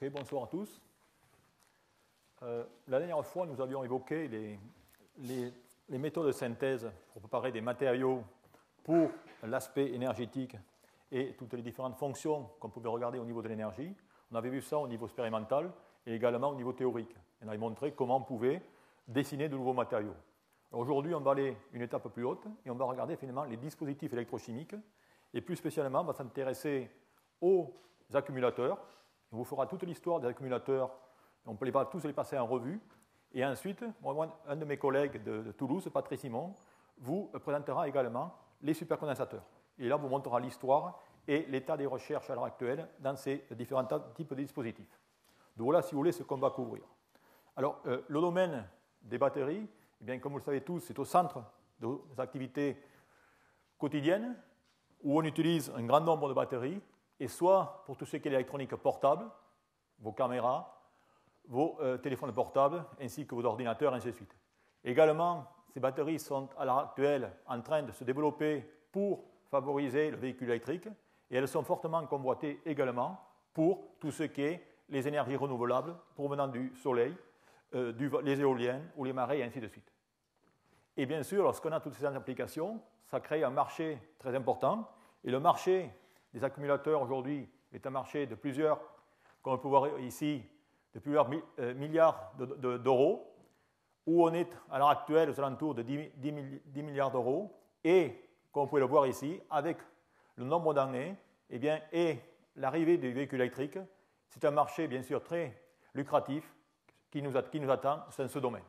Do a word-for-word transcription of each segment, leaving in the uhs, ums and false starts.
Ok, bonsoir à tous. Euh, la dernière fois, nous avions évoqué les, les, les méthodes de synthèse pour préparer des matériaux pour l'aspect énergétique et toutes les différentes fonctions qu'on pouvait regarder au niveau de l'énergie. On avait vu ça au niveau expérimental et également au niveau théorique. On avait montré comment on pouvait dessiner de nouveaux matériaux. Aujourd'hui, on va aller une étape plus haute et on va regarder finalement les dispositifs électrochimiques et plus spécialement, on va s'intéresser aux accumulateurs. On vous fera toute l'histoire des accumulateurs, on peut les, tous les passer en revue. Et ensuite, moi, un de mes collègues de, de Toulouse, Patrice Simon, vous présentera également les supercondensateurs. Et là, vous montrera l'histoire et l'état des recherches à l'heure actuelle dans ces différents types de dispositifs. Donc voilà, si vous voulez, ce qu'on va couvrir. Alors, euh, le domaine des batteries, eh bien, comme vous le savez tous, c'est au centre des activités quotidiennes où on utilise un grand nombre de batteries, et soit pour tout ce qui est l'électronique portable, vos caméras, vos euh, téléphones portables, ainsi que vos ordinateurs, ainsi de suite. Également, ces batteries sont à l'heure actuelle en train de se développer pour favoriser le véhicule électrique, et elles sont fortement convoitées également pour tout ce qui est les énergies renouvelables provenant du soleil, euh, du, les éoliennes ou les marées, et ainsi de suite. Et bien sûr, lorsqu'on a toutes ces applications, ça crée un marché très important, et le marché des accumulateurs aujourd'hui est un marché de plusieurs, comme on peut voir ici, de plusieurs milliards d'euros, où on est à l'heure actuelle aux alentours de dix milliards d'euros, et, comme vous pouvez le voir ici, avec le nombre d'années eh bien, et l'arrivée des véhicules électriques, c'est un marché bien sûr très lucratif qui nous, qui nous attend dans ce domaine.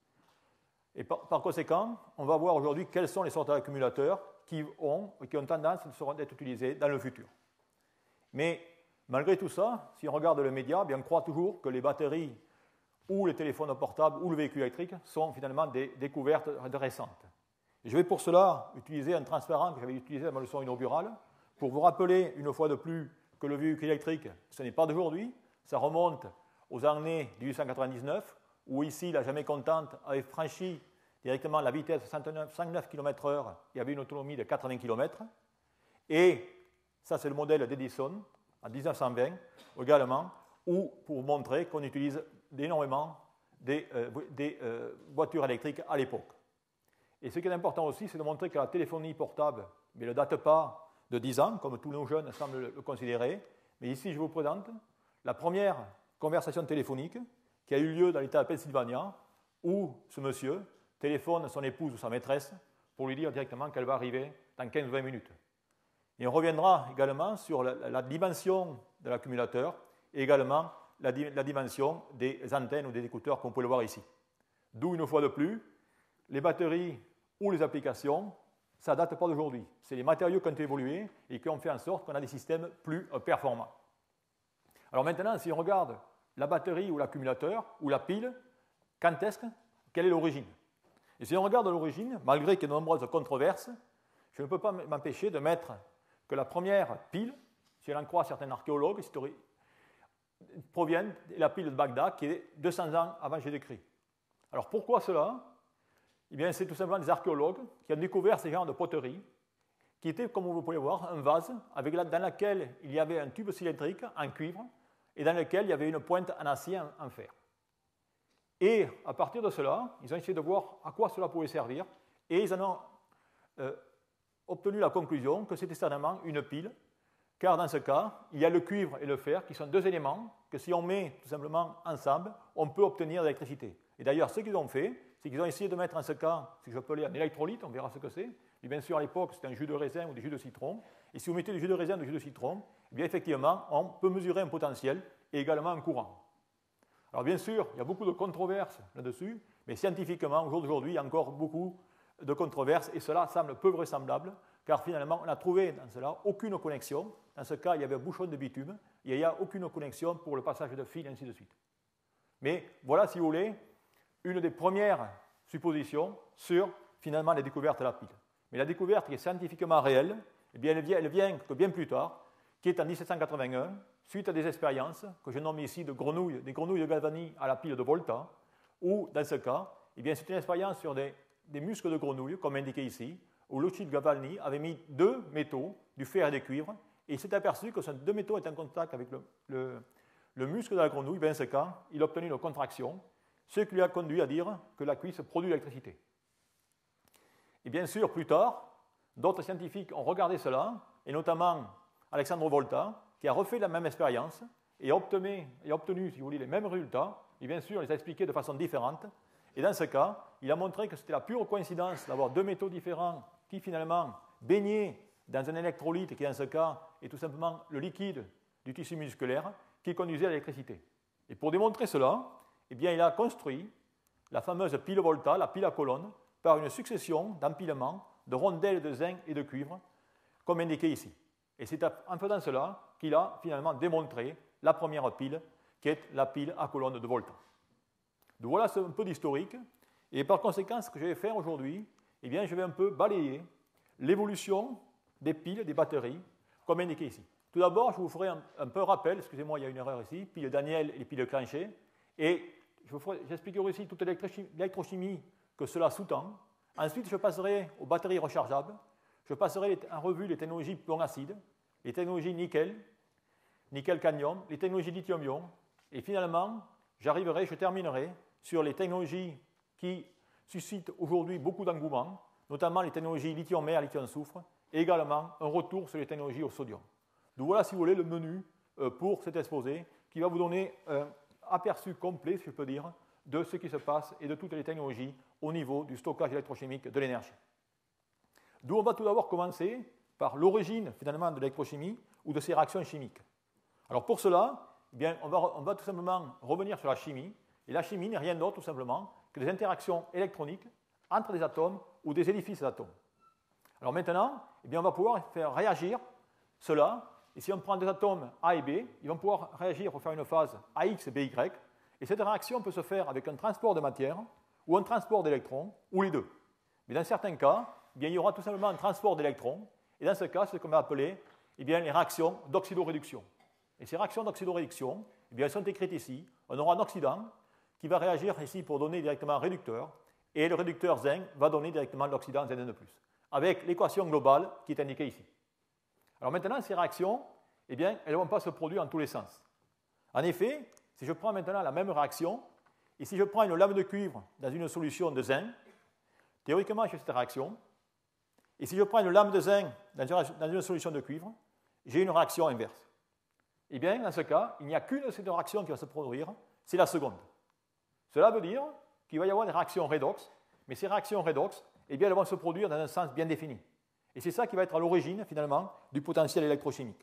Et par, par conséquent, on va voir aujourd'hui quels sont les sortes d'accumulateurs qui ont, qui ont tendance à être utilisés dans le futur. Mais malgré tout ça, si on regarde les médias, bien, on croit toujours que les batteries ou les téléphones portables ou le véhicule électrique sont finalement des découvertes récentes. Et je vais pour cela utiliser un transparent que j'avais utilisé dans ma leçon inaugurale pour vous rappeler une fois de plus que le véhicule électrique, ce n'est pas d'aujourd'hui, ça remonte aux années mille huit cent quatre-vingt-dix-neuf, où ici la jamais contente avait franchi directement la vitesse de cent neuf kilomètres heure, il y avait une autonomie de quatre-vingts kilomètres. Et ça, c'est le modèle d'Edison, en mille neuf cent vingt également, où, pour montrer qu'on utilise énormément des, euh, des euh, voitures électriques à l'époque. Et ce qui est important aussi, c'est de montrer que la téléphonie portable mais ne date pas de dix ans, comme tous nos jeunes semblent le, le considérer. Mais ici, je vous présente la première conversation téléphonique qui a eu lieu dans l'État de Pennsylvania, où ce monsieur téléphone son épouse ou sa maîtresse pour lui dire directement qu'elle va arriver dans quinze à vingt minutes. Et on reviendra également sur la, la dimension de l'accumulateur et également la, la dimension des antennes ou des écouteurs qu'on peut le voir ici. D'où, une fois de plus, les batteries ou les applications, ça ne date pas d'aujourd'hui. C'est les matériaux qui ont évolué et qui ont fait en sorte qu'on a des systèmes plus performants. Alors maintenant, si on regarde la batterie ou l'accumulateur ou la pile, quand est-ce, quelle est l'origine? Et si on regarde l'origine, malgré qu'il y ait de nombreuses controverses, je ne peux pas m'empêcher de mettre que la première pile, si on en croit certains archéologues, provient de la pile de Bagdad, qui est deux cents ans avant Jésus-Christ. Alors pourquoi cela? Eh bien, c'est tout simplement des archéologues qui ont découvert ces genres de poteries, qui étaient, comme vous pouvez voir, un vase avec la, dans lequel il y avait un tube cylindrique en cuivre et dans lequel il y avait une pointe en acier en, en fer. Et à partir de cela, ils ont essayé de voir à quoi cela pouvait servir, et ils en ont euh, obtenu la conclusion que c'était certainement une pile, car dans ce cas, il y a le cuivre et le fer qui sont deux éléments que si on met tout simplement ensemble, on peut obtenir de l'électricité. Et d'ailleurs, ce qu'ils ont fait, c'est qu'ils ont essayé de mettre en ce cas, si je peux appeler un électrolyte, on verra ce que c'est, et bien sûr à l'époque c'était un jus de raisin ou des jus de citron, et si vous mettez du jus de raisin ou du jus de citron, eh bien effectivement, on peut mesurer un potentiel et également un courant. Alors bien sûr, il y a beaucoup de controverses là-dessus, mais scientifiquement, au jour d'aujourd'hui, il y a encore beaucoup de controverses, et cela semble peu vraisemblable, car finalement, on n'a trouvé dans cela aucune connexion. Dans ce cas, il y avait un bouchon de bitume, et il n'y a aucune connexion pour le passage de fil, et ainsi de suite. Mais voilà, si vous voulez, une des premières suppositions sur, finalement, la découverte de la pile. Mais la découverte qui est scientifiquement réelle, eh bien, elle vient, elle vient que bien plus tard, qui est en mille sept cent quatre-vingt-un, suite à des expériences que je nomme ici de grenouilles, des grenouilles de Galvani à la pile de Volta, où, dans ce cas, eh bien, c'est une expérience sur des, des muscles de grenouilles, comme indiqué ici, où Lucic Galvani avait mis deux métaux, du fer et du cuivre, et il s'est aperçu que ces deux métaux étaient en contact avec le, le, le muscle de la grenouille, ben, dans ce cas, il a obtenu une contraction, ce qui lui a conduit à dire que la cuisse produit l'électricité. Et bien sûr, plus tard, d'autres scientifiques ont regardé cela, et notamment Alexandre Volta, qui a refait la même expérience et a obtenu, et a obtenu si vous voulez, les mêmes résultats, et bien sûr, les a expliqués de façon différente. Et dans ce cas, il a montré que c'était la pure coïncidence d'avoir deux métaux différents qui finalement baignaient dans un électrolyte, qui dans ce cas est tout simplement le liquide du tissu musculaire, qui conduisait à l'électricité. Et pour démontrer cela, eh bien, il a construit la fameuse pile Volta, la pile à colonne, par une succession d'empilements de rondelles de zinc et de cuivre, comme indiqué ici. Et c'est en faisant cela qu'il a finalement démontré la première pile, qui est la pile à colonne de Volta. Donc voilà un peu d'historique. Et par conséquent, ce que je vais faire aujourd'hui, eh bien, je vais un peu balayer l'évolution des piles, des batteries, comme indiqué ici. Tout d'abord, je vous ferai un, un peu rappel, excusez-moi, il y a une erreur ici, pile Daniel et les piles Clanchet, et j'expliquerai aussi toute l'électrochimie que cela sous-tend. Ensuite, je passerai aux batteries rechargeables, je passerai en revue les technologies plomb-acide, les technologies nickel, nickel-cadmium, les technologies lithium-ion, et finalement, j'arriverai, je terminerai sur les technologies qui suscitent aujourd'hui beaucoup d'engouement, notamment les technologies lithium-mer, lithium-soufre, et également un retour sur les technologies au sodium. Donc voilà, si vous voulez, le menu pour cet exposé qui va vous donner un aperçu complet, si je peux dire, de ce qui se passe et de toutes les technologies au niveau du stockage électrochimique de l'énergie. D'où on va tout d'abord commencer par l'origine finalement de l'électrochimie ou de ces réactions chimiques. Alors pour cela, eh bien, on, va, on va tout simplement revenir sur la chimie. Et la chimie n'est rien d'autre tout simplement que des interactions électroniques entre des atomes ou des édifices d'atomes. Alors maintenant, eh bien, on va pouvoir faire réagir cela. Et si on prend des atomes A et B, ils vont pouvoir réagir pour faire une phase A X et B Y. Et cette réaction peut se faire avec un transport de matière ou un transport d'électrons, ou les deux. Mais dans certains cas, eh bien, il y aura tout simplement un transport d'électrons. Et dans ce cas, c'est ce qu'on va appeler eh bien, les réactions d'oxydoréduction. Et ces réactions d'oxydoréduction, eh bien, elles sont écrites ici. On aura un oxydant qui va réagir ici pour donner directement un réducteur. Et le réducteur zinc va donner directement l'oxydant Z N deux plus, avec l'équation globale qui est indiquée ici. Alors maintenant, ces réactions, eh bien, elles ne vont pas se produire en tous les sens. En effet, si je prends maintenant la même réaction, et si je prends une lame de cuivre dans une solution de zinc, théoriquement, j'ai cette réaction. Et si je prends une lame de zinc dans une, dans une solution de cuivre, j'ai une réaction inverse. Eh bien, dans ce cas, il n'y a qu'une de ces deux réactions qui va se produire, c'est la seconde. Cela veut dire qu'il va y avoir des réactions redox, mais ces réactions redox, eh bien, elles vont se produire dans un sens bien défini. Et c'est ça qui va être à l'origine, finalement, du potentiel électrochimique.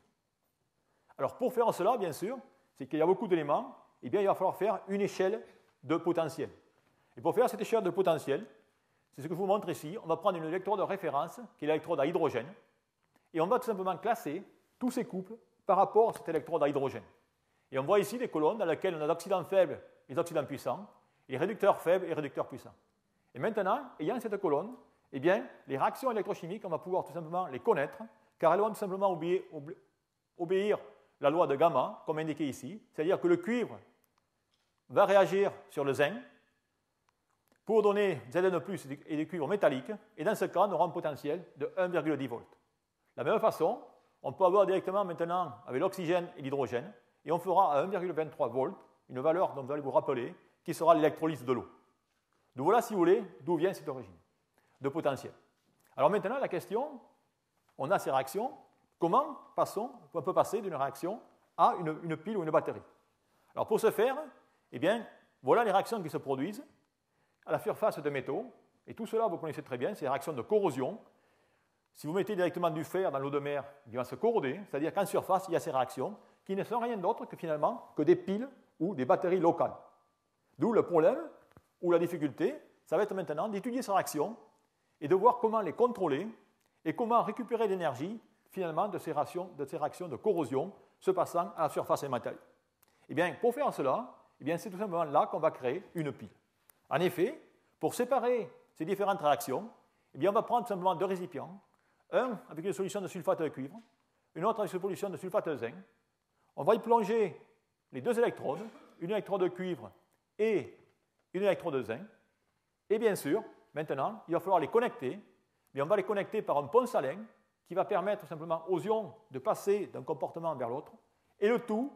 Alors, pour faire cela, bien sûr, c'est qu'il y a beaucoup d'éléments, eh bien, il va falloir faire une échelle de potentiel. Et pour faire cette échelle de potentiel, c'est ce que je vous montre ici. On va prendre une électrode de référence, qui est l'électrode à hydrogène, et on va tout simplement classer tous ces couples par rapport à cette électrode à hydrogène. Et on voit ici des colonnes dans lesquelles on a l'oxydant faible et l'oxydant puissant, et les réducteurs faibles et les réducteurs puissants. Et maintenant, ayant cette colonne, eh bien, les réactions électrochimiques, on va pouvoir tout simplement les connaître, car elles vont tout simplement obéir, obéir la loi de gamma, comme indiqué ici, c'est-à-dire que le cuivre va réagir sur le zinc pour donner Z N plus et des cuivres métalliques, et dans ce cas, on aura un potentiel de un virgule dix volts. De la même façon, on peut avoir directement maintenant avec l'oxygène et l'hydrogène, et on fera à un virgule vingt-trois volts, une valeur dont vous allez vous rappeler, qui sera l'électrolyse de l'eau. Donc voilà, si vous voulez, d'où vient cette origine de potentiel. Alors maintenant, la question, on a ces réactions, comment passons, on peut passer d'une réaction à une, une pile ou une batterie? Alors pour ce faire, eh bien, voilà les réactions qui se produisent à la surface de métaux, et tout cela, vous connaissez très bien, c'est les réactions de corrosion. Si vous mettez directement du fer dans l'eau de mer, il va se corroder, c'est-à-dire qu'en surface, il y a ces réactions qui ne sont rien d'autre que finalement que des piles ou des batteries locales. D'où le problème ou la difficulté, ça va être maintenant d'étudier ces réactions et de voir comment les contrôler et comment récupérer l'énergie finalement de ces, réactions, de ces réactions de corrosion se passant à la surface des matériaux. Eh bien, pour faire cela, eh bien, c'est tout simplement là qu'on va créer une pile. En effet, pour séparer ces différentes réactions, eh bien, on va prendre tout simplement deux récipients, un avec une solution de sulfate de cuivre, une autre avec une solution de sulfate de zinc. On va y plonger les deux électrodes, une électrode de cuivre et une électrode de zinc. Et bien sûr, maintenant, il va falloir les connecter. Mais on va les connecter par un pont salin qui va permettre tout simplement aux ions de passer d'un comportement vers l'autre. Et le tout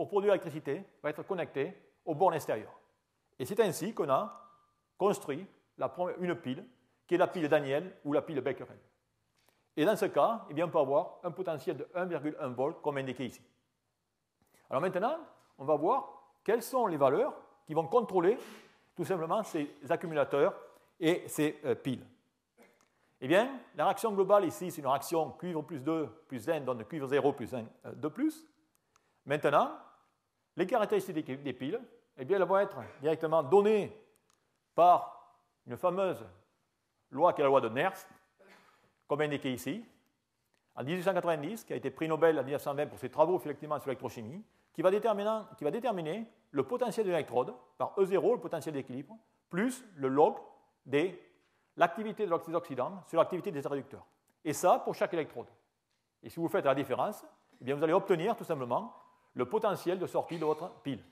pour produire l'électricité va être connecté aux bornes extérieures. Et c'est ainsi qu'on a construit la première, une pile, qui est la pile Daniel ou la pile Becquerel. Et dans ce cas, eh bien, on peut avoir un potentiel de un virgule un volts, comme indiqué ici. Alors maintenant, on va voir quelles sont les valeurs qui vont contrôler tout simplement ces accumulateurs et ces euh, piles. Eh bien, la réaction globale ici, c'est une réaction cuivre plus deux plus N donne cuivre zéro plus un, euh, deux plus. Maintenant, les caractéristiques des, des piles, eh bien, elles vont être directement données par une fameuse loi qui est la loi de Nernst, comme indiqué ici, en dix-huit cent quatre-vingt-dix, qui a été prix Nobel en mille neuf cent vingt pour ses travaux effectivement sur l'électrochimie, qui va déterminer, qui va déterminer le potentiel de l'électrode par E zéro, le potentiel d'équilibre, plus le log de l'activité de l'oxydant sur l'activité des réducteurs. Et ça pour chaque électrode. Et si vous faites la différence, eh bien vous allez obtenir tout simplement le potentiel de sortie de votre pile.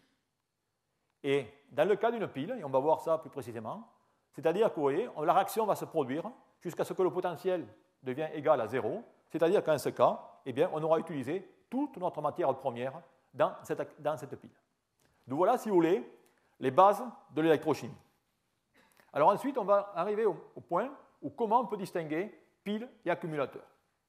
Et dans le cas d'une pile, et on va voir ça plus précisément, c'est-à-dire que vous voyez, la réaction va se produire jusqu'à ce que le potentiel devienne égal à zéro, c'est-à-dire qu'en ce cas, eh bien, on aura utilisé toute notre matière première dans cette, dans cette pile. Donc voilà, si vous voulez, les bases de l'électrochimie. Alors ensuite, on va arriver au, au point où comment on peut distinguer pile et accumulateur.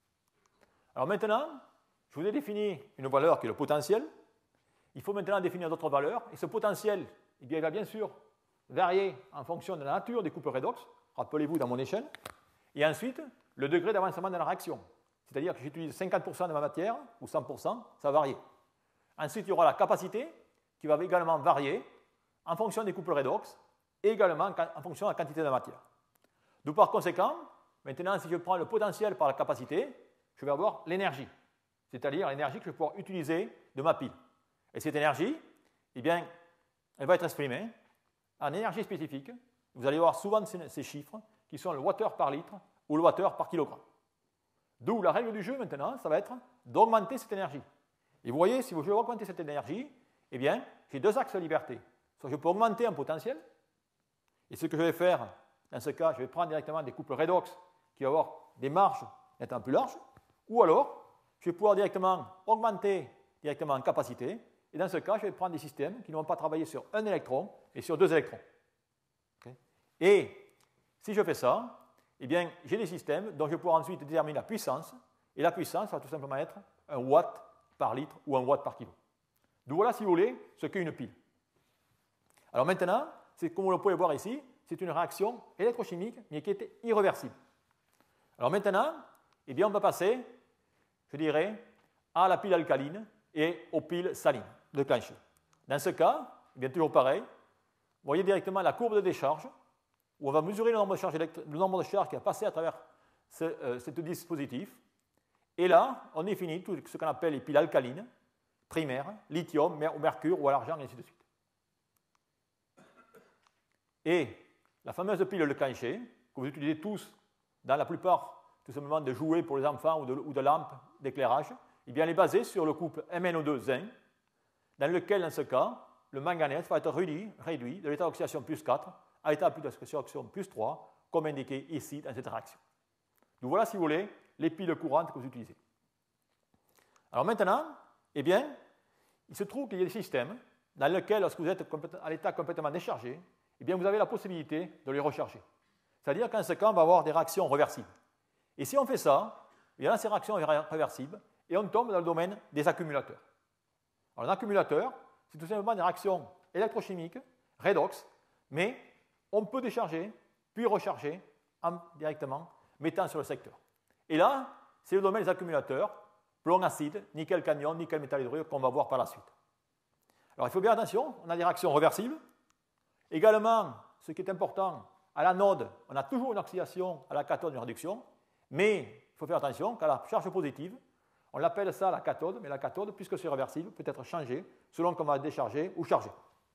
Alors maintenant, je vous ai défini une valeur qui est le potentiel. Il faut maintenant définir d'autres valeurs. Et ce potentiel, eh bien, il va bien sûr varier en fonction de la nature des couples redox. Rappelez-vous dans mon échelle. Et ensuite, le degré d'avancement de la réaction. C'est-à-dire que j'utilise cinquante pour cent de ma matière ou cent pour cent, ça va varier. Ensuite, il y aura la capacité qui va également varier en fonction des couples redox et également en fonction de la quantité de la matière. Donc par conséquent, maintenant, si je prends le potentiel par la capacité, je vais avoir l'énergie, c'est-à-dire l'énergie que je vais pouvoir utiliser de ma pile. Et cette énergie, eh bien, elle va être exprimée en énergie spécifique. Vous allez voir souvent ces chiffres qui sont le wattheure par litre ou le wattheure par kilogramme. D'où la règle du jeu maintenant, ça va être d'augmenter cette énergie. Et vous voyez, si je veux augmenter cette énergie, eh bien, j'ai deux axes de liberté. Soit je peux augmenter un potentiel, et ce que je vais faire, dans ce cas, je vais prendre directement des couples redox qui vont avoir des marges nettement plus larges, ou alors, je vais pouvoir directement augmenter directement en capacité, et dans ce cas, je vais prendre des systèmes qui ne vont pas travailler sur un électron, mais sur deux électrons. Okay. Et si je fais ça, eh bien, j'ai des systèmes dont je vais pouvoir ensuite déterminer la puissance, et la puissance va tout simplement être un watt par litre ou un watt par kilo. Donc voilà, si vous voulez, ce qu'est une pile. Alors maintenant, c'est comme vous le pouvez voir ici, c'est une réaction électrochimique, mais qui est irréversible. Alors maintenant, eh bien, on va passer, je dirais, à la pile alcaline et aux piles salines de Clanché. Dans ce cas, eh bien, toujours pareil, vous voyez directement la courbe de décharge, où on va mesurer le nombre de charges, électri- le nombre de charges qui a passé à travers ce, euh, ce dispositif. Et là, on définit tout ce qu'on appelle les piles alcalines, primaires, lithium, mer- au mercure ou à l'argent, et ainsi de suite. Et la fameuse pile de Clanché, que vous utilisez tous dans la plupart tout simplement de jouets pour les enfants ou de, ou de lampes d'éclairage, eh bien, elle est basée sur le couple M n O deux zinc, dans lequel, dans ce cas, le manganèse va être réduit, réduit de l'état d'oxydation plus quatre à l'état d'oxydation plus trois, comme indiqué ici dans cette réaction. Donc voilà, si vous voulez, les piles courantes que vous utilisez. Alors maintenant, eh bien, il se trouve qu'il y a des systèmes dans lesquels, lorsque vous êtes à l'état complètement déchargé, eh bien, vous avez la possibilité de les recharger. C'est-à-dire qu'en ce cas, on va avoir des réactions réversibles. Et si on fait ça, il y a ces réactions réversibles et on tombe dans le domaine des accumulateurs. Alors, un accumulateur, c'est tout simplement des réactions électrochimiques, redox, mais on peut décharger, puis recharger en, directement, mettant sur le secteur. Et là, c'est le domaine des accumulateurs, plomb acide, nickel cadmium, nickel métal hydrure, qu'on va voir par la suite. Alors, il faut bien attention, on a des réactions réversibles. Également, ce qui est important, à l'anode, on a toujours une oxydation, à la cathode, une réduction, mais il faut faire attention qu'à la charge positive, on l'appelle ça la cathode, mais la cathode, puisque c'est réversible, peut être changée selon qu'on va décharger ou charger.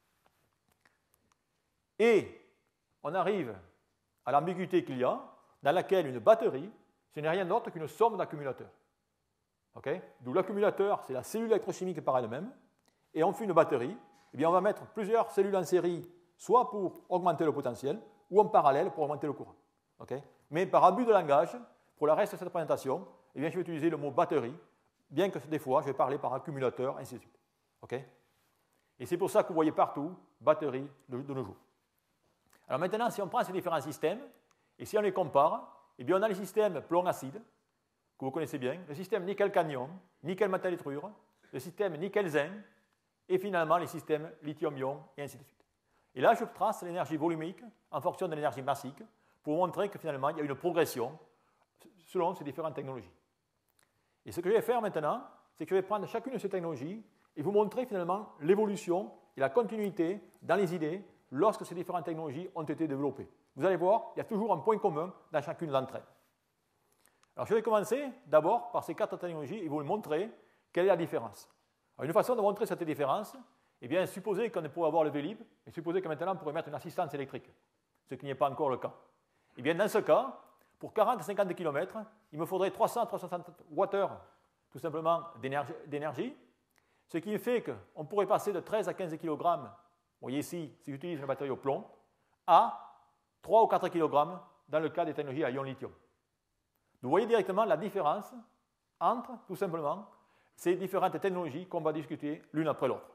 Et on arrive à l'ambiguïté qu'il y a, dans laquelle une batterie, ce n'est rien d'autre qu'une somme d'accumulateurs. Okay? D'où l'accumulateur, c'est la cellule électrochimique par elle-même, et on fait une batterie, eh bien on va mettre plusieurs cellules en série, soit pour augmenter le potentiel, ou en parallèle pour augmenter le courant. Okay? Mais par abus de langage, pour le reste de cette présentation, eh bien, je vais utiliser le mot batterie, bien que des fois, je vais parler par accumulateur, ainsi de suite. Okay, et c'est pour ça que vous voyez partout batterie de, de nos jours. Alors maintenant, si on prend ces différents systèmes, et si on les compare, eh bien on a les systèmes plomb-acide, que vous connaissez bien, le système nickel-cadmium, nickel-métal-nitrure, le système nickel-zinc, et finalement les systèmes lithium-ion, et ainsi de suite. Et là, je trace l'énergie volumique en fonction de l'énergie massique, pour montrer que finalement, il y a une progression selon ces différentes technologies. Et ce que je vais faire maintenant, c'est que je vais prendre chacune de ces technologies et vous montrer finalement l'évolution et la continuité dans les idées lorsque ces différentes technologies ont été développées. Vous allez voir, il y a toujours un point commun dans chacune d'entre elles. Alors, je vais commencer d'abord par ces quatre technologies et vous montrer quelle est la différence. Alors, une façon de montrer cette différence, eh bien, supposez qu'on pourrait avoir le Vélib, et supposez que maintenant on pourrait mettre une assistance électrique, ce qui n'est pas encore le cas. Eh bien, dans ce cas, pour quarante à cinquante kilomètres, il me faudrait trois cents à trois cent soixante wattheures, tout simplement, d'énergie, ce qui fait qu'on pourrait passer de treize à quinze kilogrammes, vous voyez ici, si j'utilise une batterie au plomb, à trois ou quatre kilogrammes dans le cas des technologies à ion lithium. Vous voyez directement la différence entre, tout simplement, ces différentes technologies qu'on va discuter l'une après l'autre.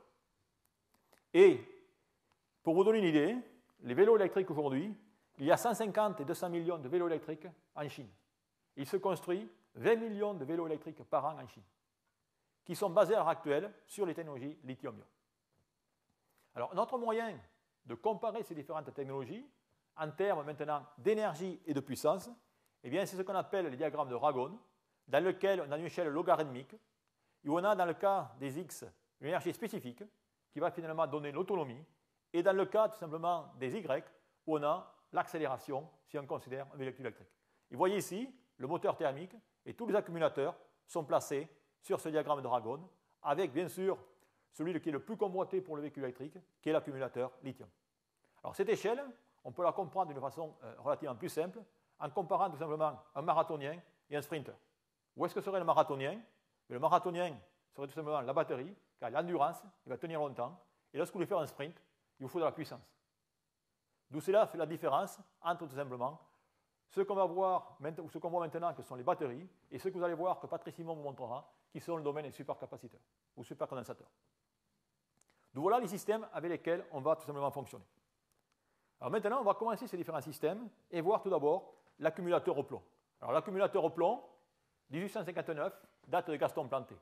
Et, pour vous donner une idée, les vélos électriques aujourd'hui, il y a cent cinquante et deux cents millions de vélos électriques en Chine. Il se construit vingt millions de vélos électriques par an en Chine, qui sont basés à l'heure actuelle sur les technologies lithium-ion. Alors, notre moyen de comparer ces différentes technologies, en termes maintenant d'énergie et de puissance, eh bien, c'est ce qu'on appelle les diagrammes de Ragon, dans lequel on a une échelle logarithmique, où on a, dans le cas des X, une énergie spécifique, qui va finalement donner l'autonomie, et dans le cas, tout simplement, des Y, où on a l'accélération, si on considère un véhicule électrique. Et vous voyez ici, le moteur thermique et tous les accumulateurs sont placés sur ce diagramme de Ragon, avec, bien sûr, celui qui est le plus convoité pour le véhicule électrique, qui est l'accumulateur lithium. Alors, cette échelle, on peut la comprendre d'une façon euh, relativement plus simple, en comparant tout simplement un marathonien et un sprinter. Où est-ce que serait le marathonien? Le marathonien serait tout simplement la batterie, car l'endurance, il va tenir longtemps, et lorsque vous voulez faire un sprint, il vous faut de la puissance. D'où cela fait la différence entre tout simplement ce qu'on va voir, ou ce qu'on voit maintenant, que sont les batteries, et ce que vous allez voir, que Patrice Simon vous montrera, qui sont le domaine des supercapaciteurs, ou supercondensateurs. Donc voilà les systèmes avec lesquels on va tout simplement fonctionner. Alors maintenant, on va commencer ces différents systèmes et voir tout d'abord l'accumulateur au plomb. Alors l'accumulateur au plomb, dix-huit cent cinquante-neuf, date de Gaston Planté.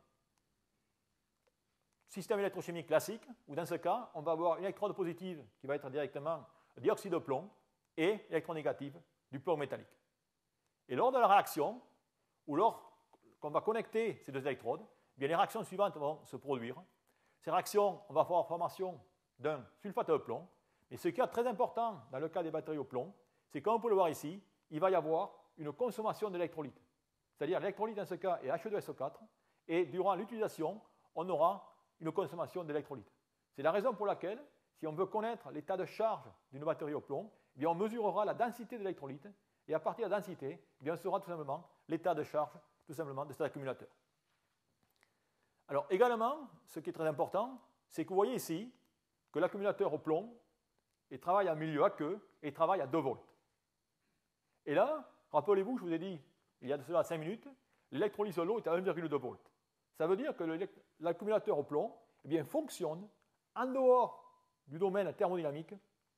Système électrochimique classique, où dans ce cas, on va avoir une électrode positive qui va être directement dioxyde de plomb et électronégative du plomb métallique. Et lors de la réaction, ou lors qu'on va connecter ces deux électrodes, eh bien les réactions suivantes vont se produire. Ces réactions, on va avoir formation d'un sulfate de plomb. Et ce qui est très important dans le cas des batteries au plomb, c'est comme on peut le voir ici, il va y avoir une consommation d'électrolyte. C'est-à-dire l'électrolyte dans ce cas est H deux S O quatre, et durant l'utilisation, on aura une consommation d'électrolyte. C'est la raison pour laquelle, si on veut connaître l'état de charge d'une batterie au plomb, eh bien on mesurera la densité d'électrolyte, et à partir de la densité, eh bien on saura tout simplement l'état de charge tout simplement de cet accumulateur. Alors également, ce qui est très important, c'est que vous voyez ici que l'accumulateur au plomb il travaille en milieu aqueux et il travaille à deux volts. Et là, rappelez-vous, je vous ai dit, il y a de cela cinq minutes, l'électrolyse de l'eau est à un virgule deux volts. Ça veut dire que l'accumulateur au plomb eh bien, fonctionne en dehors du domaine thermodynamique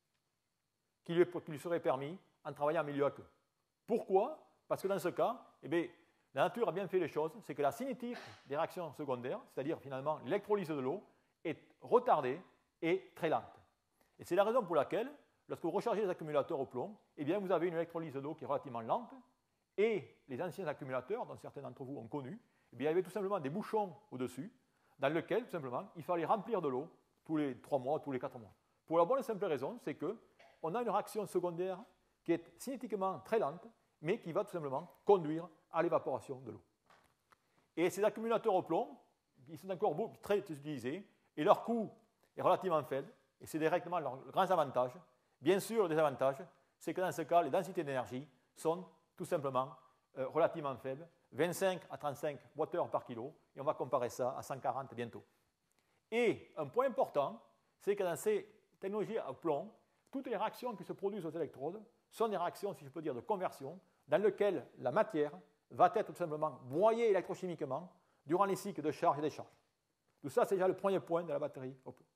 qui lui, qui lui serait permis en travaillant en milieu aqueux. Pourquoi? Parce que dans ce cas, eh bien, la nature a bien fait les choses, c'est que la cinétique des réactions secondaires, c'est-à-dire finalement l'électrolyse de l'eau, est retardée et très lente. Et c'est la raison pour laquelle, lorsque vous rechargez les accumulateurs au plomb, eh bien, vous avez une électrolyse d'eau qui est relativement lente, et les anciens accumulateurs, dont certains d'entre vous ont connu, eh bien, il y avait tout simplement des bouchons au-dessus, dans lesquels, tout simplement, il fallait remplir de l'eau tous les trois mois, tous les quatre mois. Pour la bonne et simple raison, c'est qu'on a une réaction secondaire qui est cinétiquement très lente, mais qui va tout simplement conduire à l'évaporation de l'eau. Et ces accumulateurs au plomb, ils sont encore très utilisés, et leur coût est relativement faible, et c'est directement leurs grands avantages. Bien sûr, le désavantage, c'est que dans ce cas, les densités d'énergie sont tout simplement euh, relativement faibles, vingt-cinq à trente-cinq wattheures par kilo, et on va comparer ça à cent quarante bientôt. Et un point important, c'est que dans ces technologies à plomb, toutes les réactions qui se produisent aux électrodes sont des réactions, si je peux dire, de conversion, dans lesquelles la matière va être tout simplement broyée électrochimiquement durant les cycles de charge et décharge. Tout ça, c'est déjà le premier point de la batterie.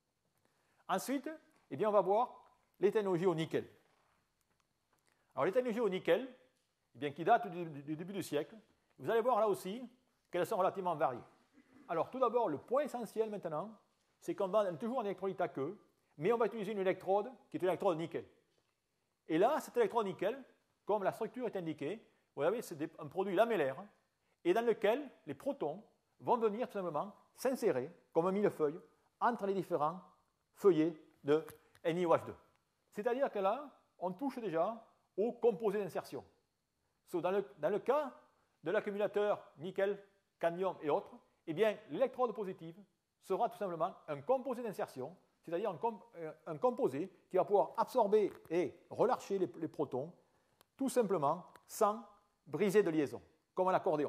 Ensuite, eh bien, on va voir les technologies au nickel. Alors, les technologies au nickel, eh bien, qui datent du, du début du siècle, vous allez voir là aussi qu'elles sont relativement variées. Alors, tout d'abord, le point essentiel maintenant, c'est qu'on va toujours en électrolyte aqueux, mais on va utiliser une électrode qui est une électrode nickel. Et là, cette électrode nickel, comme la structure est indiquée, vous voyez, c'est un produit lamellaire, et dans lequel les protons vont venir tout simplement s'insérer comme un millefeuille entre les différents feuillets de N i O H deux. C'est-à-dire que là, on touche déjà aux composés d'insertion. So, dans, le, dans le cas de l'accumulateur nickel, cadmium et autres, eh bien, l'électrode positive sera tout simplement un composé d'insertion, c'est-à-dire un, com un composé qui va pouvoir absorber et relâcher les, les protons, tout simplement sans briser de liaison, comme un accordéon.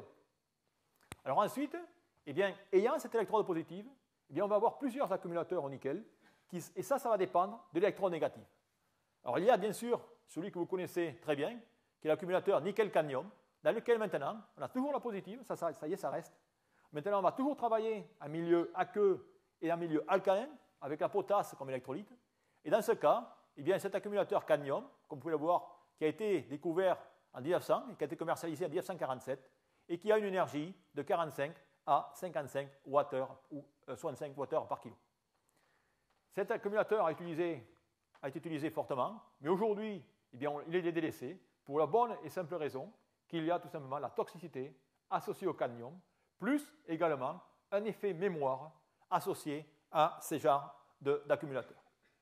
Alors ensuite, eh bien, ayant cette électrode positive, eh bien, on va avoir plusieurs accumulateurs au nickel, qui, et ça, ça va dépendre de l'électrode négative. Alors il y a bien sûr celui que vous connaissez très bien, qui est l'accumulateur nickel-cadmium, dans lequel maintenant, on a toujours la positive, ça, ça, ça y est, ça reste. Maintenant, on va toujours travailler en milieu aqueux et en milieu alcalin, avec la potasse comme électrolyte. Et dans ce cas, eh bien, cet accumulateur cadmium, comme vous pouvez le voir, qui a été découvert en mille neuf cents et qui a été commercialisé en mille neuf cent quarante-sept, et qui a une énergie de quarante-cinq à cinquante-cinq wattheures ou soixante-cinq wattheures par kilo. Cet accumulateur a, utilisé, a été utilisé fortement, mais aujourd'hui, eh bien, il est délaissé pour la bonne et simple raison qu'il y a tout simplement la toxicité associée au cadmium, plus également un effet mémoire associé à ces genres d'accumulateurs.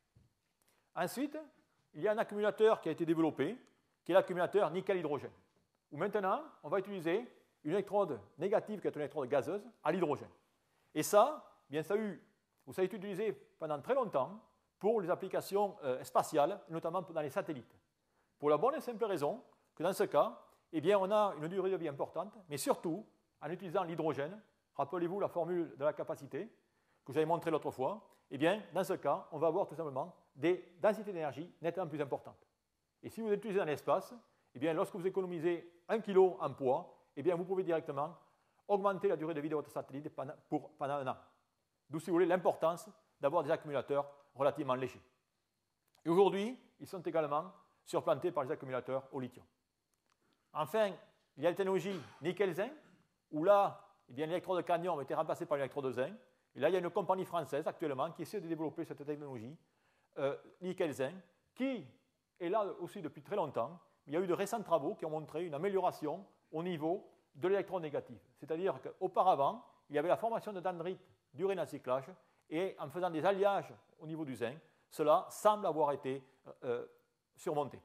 Ensuite, il y a un accumulateur qui a été développé, qui est l'accumulateur nickel-hydrogène, où maintenant, on va utiliser une électrode négative, qui est une électrode gazeuse, à l'hydrogène. Et ça, bien, ça a, eu, ça a été utilisé pendant très longtemps pour les applications euh, spatiales, notamment dans les satellites. Pour la bonne et simple raison que dans ce cas, eh bien, on a une durée de vie importante, mais surtout, en utilisant l'hydrogène, rappelez-vous la formule de la capacité que j'avais montrée l'autre fois, eh bien, dans ce cas, on va avoir tout simplement des densités d'énergie nettement plus importantes. Et si vous l'utilisez dans l'espace, eh bien, lorsque vous économisez un kilo en poids, eh bien, vous pouvez directement augmenter la durée de vie de votre satellite pendant, pour, pendant un an. D'où, si vous voulez, l'importance d'avoir des accumulateurs relativement légers. Et aujourd'hui, ils sont également surplantés par les accumulateurs au lithium. Enfin, il y a la technologie nickel-zinc, où là, eh bien, l'électrode de cadmium a été remplacée par l'électrode de zinc. Et là, il y a une compagnie française actuellement qui essaie de développer cette technologie euh, nickel-zinc, qui est là aussi depuis très longtemps. Il y a eu de récents travaux qui ont montré une amélioration au niveau de l'électrode négative. C'est-à-dire qu'auparavant, il y avait la formation de dendrites durée d'un cyclage, et en faisant des alliages au niveau du zinc, cela semble avoir été euh, surmonté.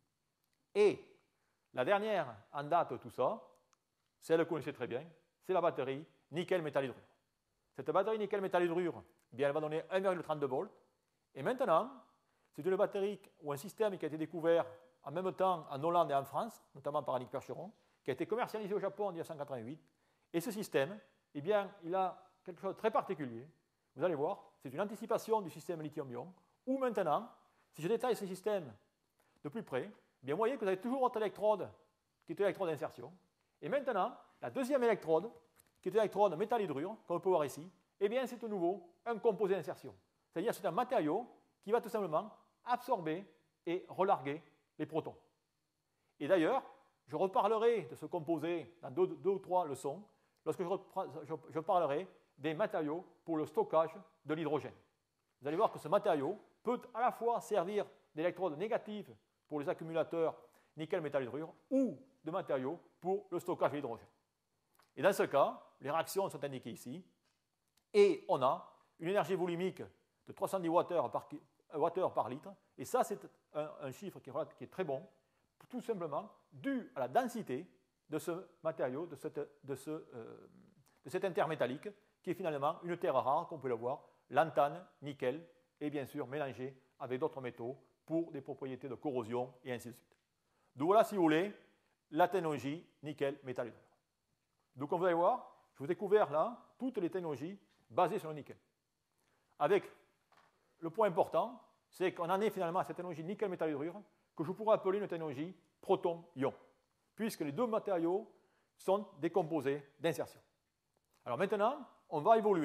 Et la dernière en date de tout ça, celle que vous connaissez très bien, c'est la batterie nickel-métal-hydrure. Cette batterie nickel-métal-hydrure, eh bien, elle va donner un virgule trente-deux volts. Et maintenant, c'est une batterie ou un système qui a été découvert en même temps en Hollande et en France, notamment par Annick Percheron, qui a été commercialisé au Japon en mille neuf cent quatre-vingt-huit. Et ce système, eh bien, il a quelque chose de très particulier. Vous allez voir, c'est une anticipation du système lithium-ion, où maintenant, si je détaille ce système de plus près, eh bien, vous voyez que vous avez toujours votre électrode, qui est une électrode d'insertion. Et maintenant, la deuxième électrode, qui est une électrode métal-hydrure, comme on peut voir ici, eh bien, c'est de nouveau un composé d'insertion. C'est-à-dire que c'est un matériau qui va tout simplement absorber et relarguer les protons. Et d'ailleurs, je reparlerai de ce composé dans deux, deux ou trois leçons, lorsque je, je, je parlerai des matériaux pour le stockage de l'hydrogène. Vous allez voir que ce matériau peut à la fois servir d'électrode négative pour les accumulateurs nickel-métal-hydrure ou de matériaux pour le stockage de l'hydrogène. Et dans ce cas, les réactions sont indiquées ici, et on a une énergie volumique de trois cent dix wattheures par, wattheures par litre, et ça c'est un, un chiffre qui est, qui est très bon, tout simplement dû à la densité de ce matériau, de, cette, de, ce, euh, de cet intermétallique, qui est finalement une terre rare, comme on peut le voir, lantane, nickel, et bien sûr mélangé avec d'autres métaux pour des propriétés de corrosion, et ainsi de suite. Donc voilà, si vous voulez, la technologie nickel-métal-hydrure. Donc comme vous allez voir, je vous ai couvert là toutes les technologies basées sur le nickel. Avec le point important, c'est qu'on en est finalement à cette technologie nickel-métal-hydrure que je pourrais appeler une technologie proton-ion, puisque les deux matériaux sont des composés d'insertion. Alors maintenant, on va évoluer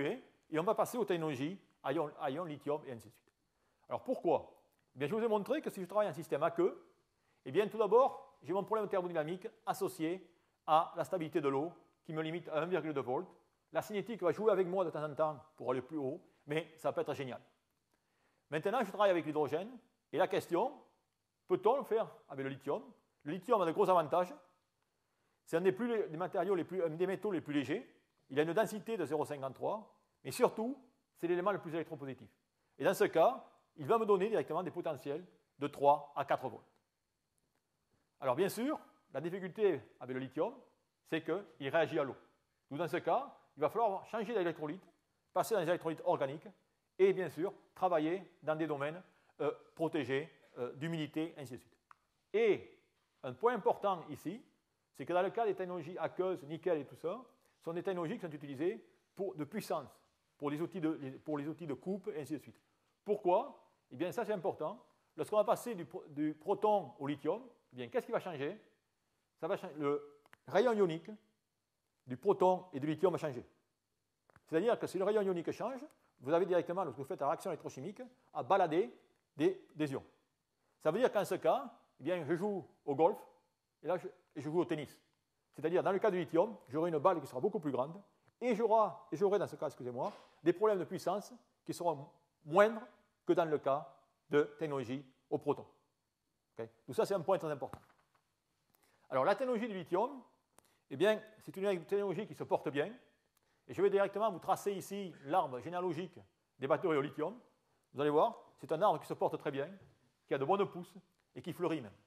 et on va passer aux technologies à ion, à ion lithium, et ainsi de suite. Alors pourquoi? Eh bien, je vous ai montré que si je travaille en système aqueux, eh bien, tout d'abord, j'ai mon problème thermodynamique associé à la stabilité de l'eau, qui me limite à un virgule deux volts. La cinétique va jouer avec moi de temps en temps pour aller plus haut, mais ça peut être génial. Maintenant, je travaille avec l'hydrogène, et la question, peut-on le faire avec le lithium? Le lithium a de gros avantages. C'est un des, plus, des matériaux les plus, un des métaux les plus légers. Il a une densité de zéro virgule cinquante-trois, mais surtout, c'est l'élément le plus électropositif. Et dans ce cas, il va me donner directement des potentiels de trois à quatre volts. Alors bien sûr, la difficulté avec le lithium, c'est qu'il réagit à l'eau. Donc dans ce cas, il va falloir changer d'électrolyte, passer dans les électrolytes organiques, et bien sûr, travailler dans des domaines euh, protégés euh, d'humidité, ainsi de suite. Et un point important ici, c'est que dans le cas des technologies aqueuses, nickel et tout ça, ce sont des technologies qui sont utilisées pour, de puissance, pour les, outils de, pour les outils de coupe, et ainsi de suite. Pourquoi? Eh bien, ça c'est important. Lorsqu'on va passer du, du proton au lithium, eh bien, qu'est-ce qui va changer? Ça va changer. Le rayon ionique du proton et du lithium va changer. C'est-à-dire que si le rayon ionique change, vous avez directement, lorsque vous faites la réaction électrochimique, à balader des, des ions. Ça veut dire qu'en ce cas, eh bien, je joue au golf et là, je, et je joue au tennis. C'est-à-dire, dans le cas du lithium, j'aurai une balle qui sera beaucoup plus grande et j'aurai, dans ce cas, excusez-moi, des problèmes de puissance qui seront moindres que dans le cas de technologie au proton. Okay? Donc ça, c'est un point très important. Alors, la technologie du lithium, eh bien, c'est une technologie qui se porte bien. Et je vais directement vous tracer ici l'arbre généalogique des batteries au lithium. Vous allez voir, c'est un arbre qui se porte très bien, qui a de bonnes pousses et qui fleurit même.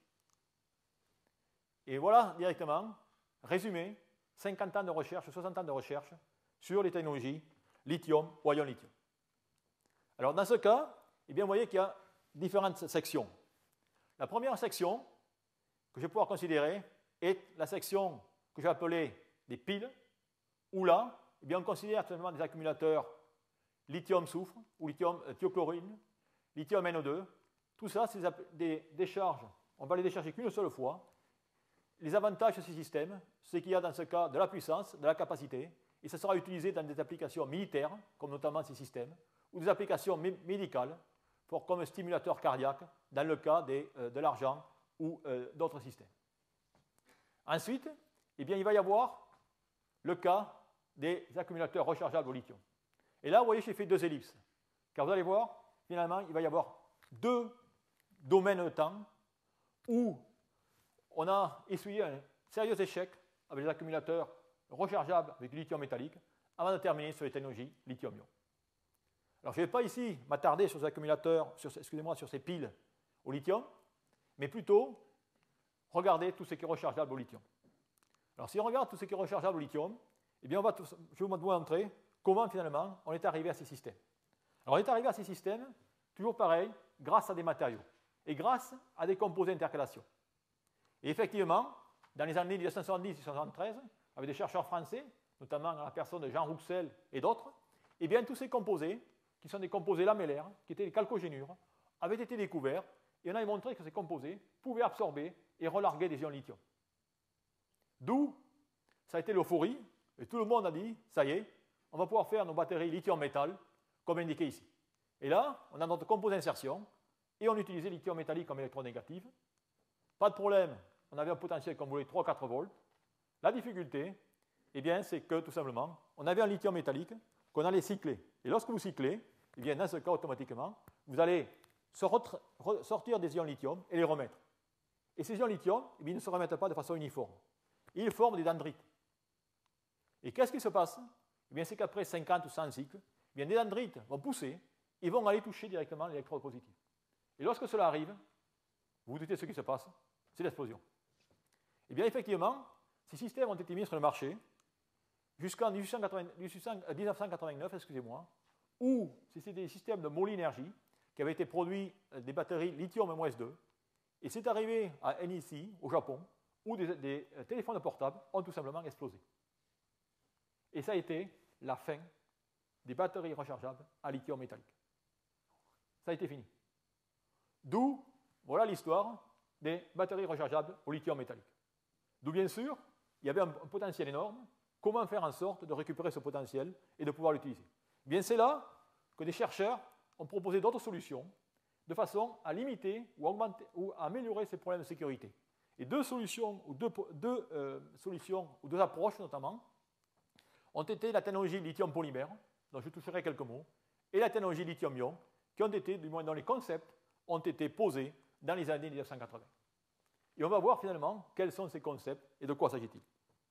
Et voilà directement, résumé, cinquante ans de recherche, soixante ans de recherche sur les technologies lithium ou ion lithium. Alors dans ce cas, eh bien, vous voyez qu'il y a différentes sections. La première section que je vais pouvoir considérer est la section que j'ai appelée des piles, où là, eh bien, on considère tout simplement des accumulateurs lithium-soufre ou lithium-thiochlorine, lithium N O deux. Tout ça, c'est des décharges. On va les décharger qu'une seule fois. Les avantages de ces systèmes, c'est qu'il y a dans ce cas de la puissance, de la capacité, et ça sera utilisé dans des applications militaires, comme notamment ces systèmes, ou des applications mé médicales, pour, comme stimulateur cardiaque, dans le cas des, euh, de l'argent ou euh, d'autres systèmes. Ensuite, eh bien, il va y avoir le cas des accumulateurs rechargeables au lithium. Et là, vous voyez, j'ai fait deux ellipses. Car vous allez voir, finalement, il va y avoir deux domaines de temps où on a essuyé un sérieux échec avec les accumulateurs rechargeables avec du lithium métallique avant de terminer sur les technologies lithium-ion. Alors, je ne vais pas ici m'attarder sur ces accumulateurs, sur, excusez-moi, sur ces piles au lithium, mais plutôt regarder tout ce qui est rechargeable au lithium. Alors, si on regarde tout ce qui est rechargeable au lithium, eh bien, on va tout, je vais vous montrer comment, finalement, on est arrivé à ces systèmes. Alors, on est arrivé à ces systèmes, toujours pareil, grâce à des matériaux et grâce à des composés d'intercalation. Et effectivement, dans les années mille neuf cent soixante-dix et mille neuf cent soixante-treize, avec des chercheurs français, notamment la personne de Jean Rouxel et d'autres, eh bien, tous ces composés, qui sont des composés lamellaires, qui étaient des chalcogénures, avaient été découverts, et on a montré que ces composés pouvaient absorber et relarguer des ions lithium. D'où, ça a été l'euphorie, et tout le monde a dit, ça y est, on va pouvoir faire nos batteries lithium-métal, comme indiqué ici. Et là, on a notre composé d'insertion, et on utilisait le lithium métallique comme électronégatif. Pas de problème, on avait un potentiel, comme vous voulez, trois à quatre volts. La difficulté, eh bien, c'est que, tout simplement, on avait un lithium métallique qu'on allait cycler. Et lorsque vous cyclez, eh bien, dans ce cas, automatiquement, vous allez sortir des ions lithium et les remettre. Et ces ions lithium, eh bien, ils ne se remettent pas de façon uniforme. Ils forment des dendrites. Et qu'est-ce qui se passe? Eh bien, c'est qu'après cinquante ou cent cycles, eh bien, des dendrites vont pousser et vont aller toucher directement l'électrode positive. Et lorsque cela arrive, vous vous doutez de ce qui se passe, c'est l'explosion. Eh bien, effectivement, ces systèmes ont été mis sur le marché jusqu'en mille neuf cent quatre-vingt-neuf, excusez-moi, où c'était des systèmes de Moly Energy qui avaient été produits des batteries lithium M O S deux. Et c'est arrivé à N E C, au Japon, où des, des téléphones portables ont tout simplement explosé. Et ça a été la fin des batteries rechargeables à lithium métallique. Ça a été fini. D'où, voilà l'histoire des batteries rechargeables au lithium métallique. D'où, bien sûr, il y avait un potentiel énorme. Comment faire en sorte de récupérer ce potentiel et de pouvoir l'utiliser? Eh bien, c'est là que des chercheurs ont proposé d'autres solutions de façon à limiter ou, augmenter, ou à améliorer ces problèmes de sécurité. Et deux solutions, ou deux, deux euh, solutions, ou deux approches notamment, ont été la technologie lithium-polymère, dont je toucherai quelques mots, et la technologie lithium-ion, qui ont été, du moins dans les concepts, ont été posés dans les années mille neuf cent quatre-vingts. Et on va voir finalement quels sont ces concepts et de quoi s'agit-il.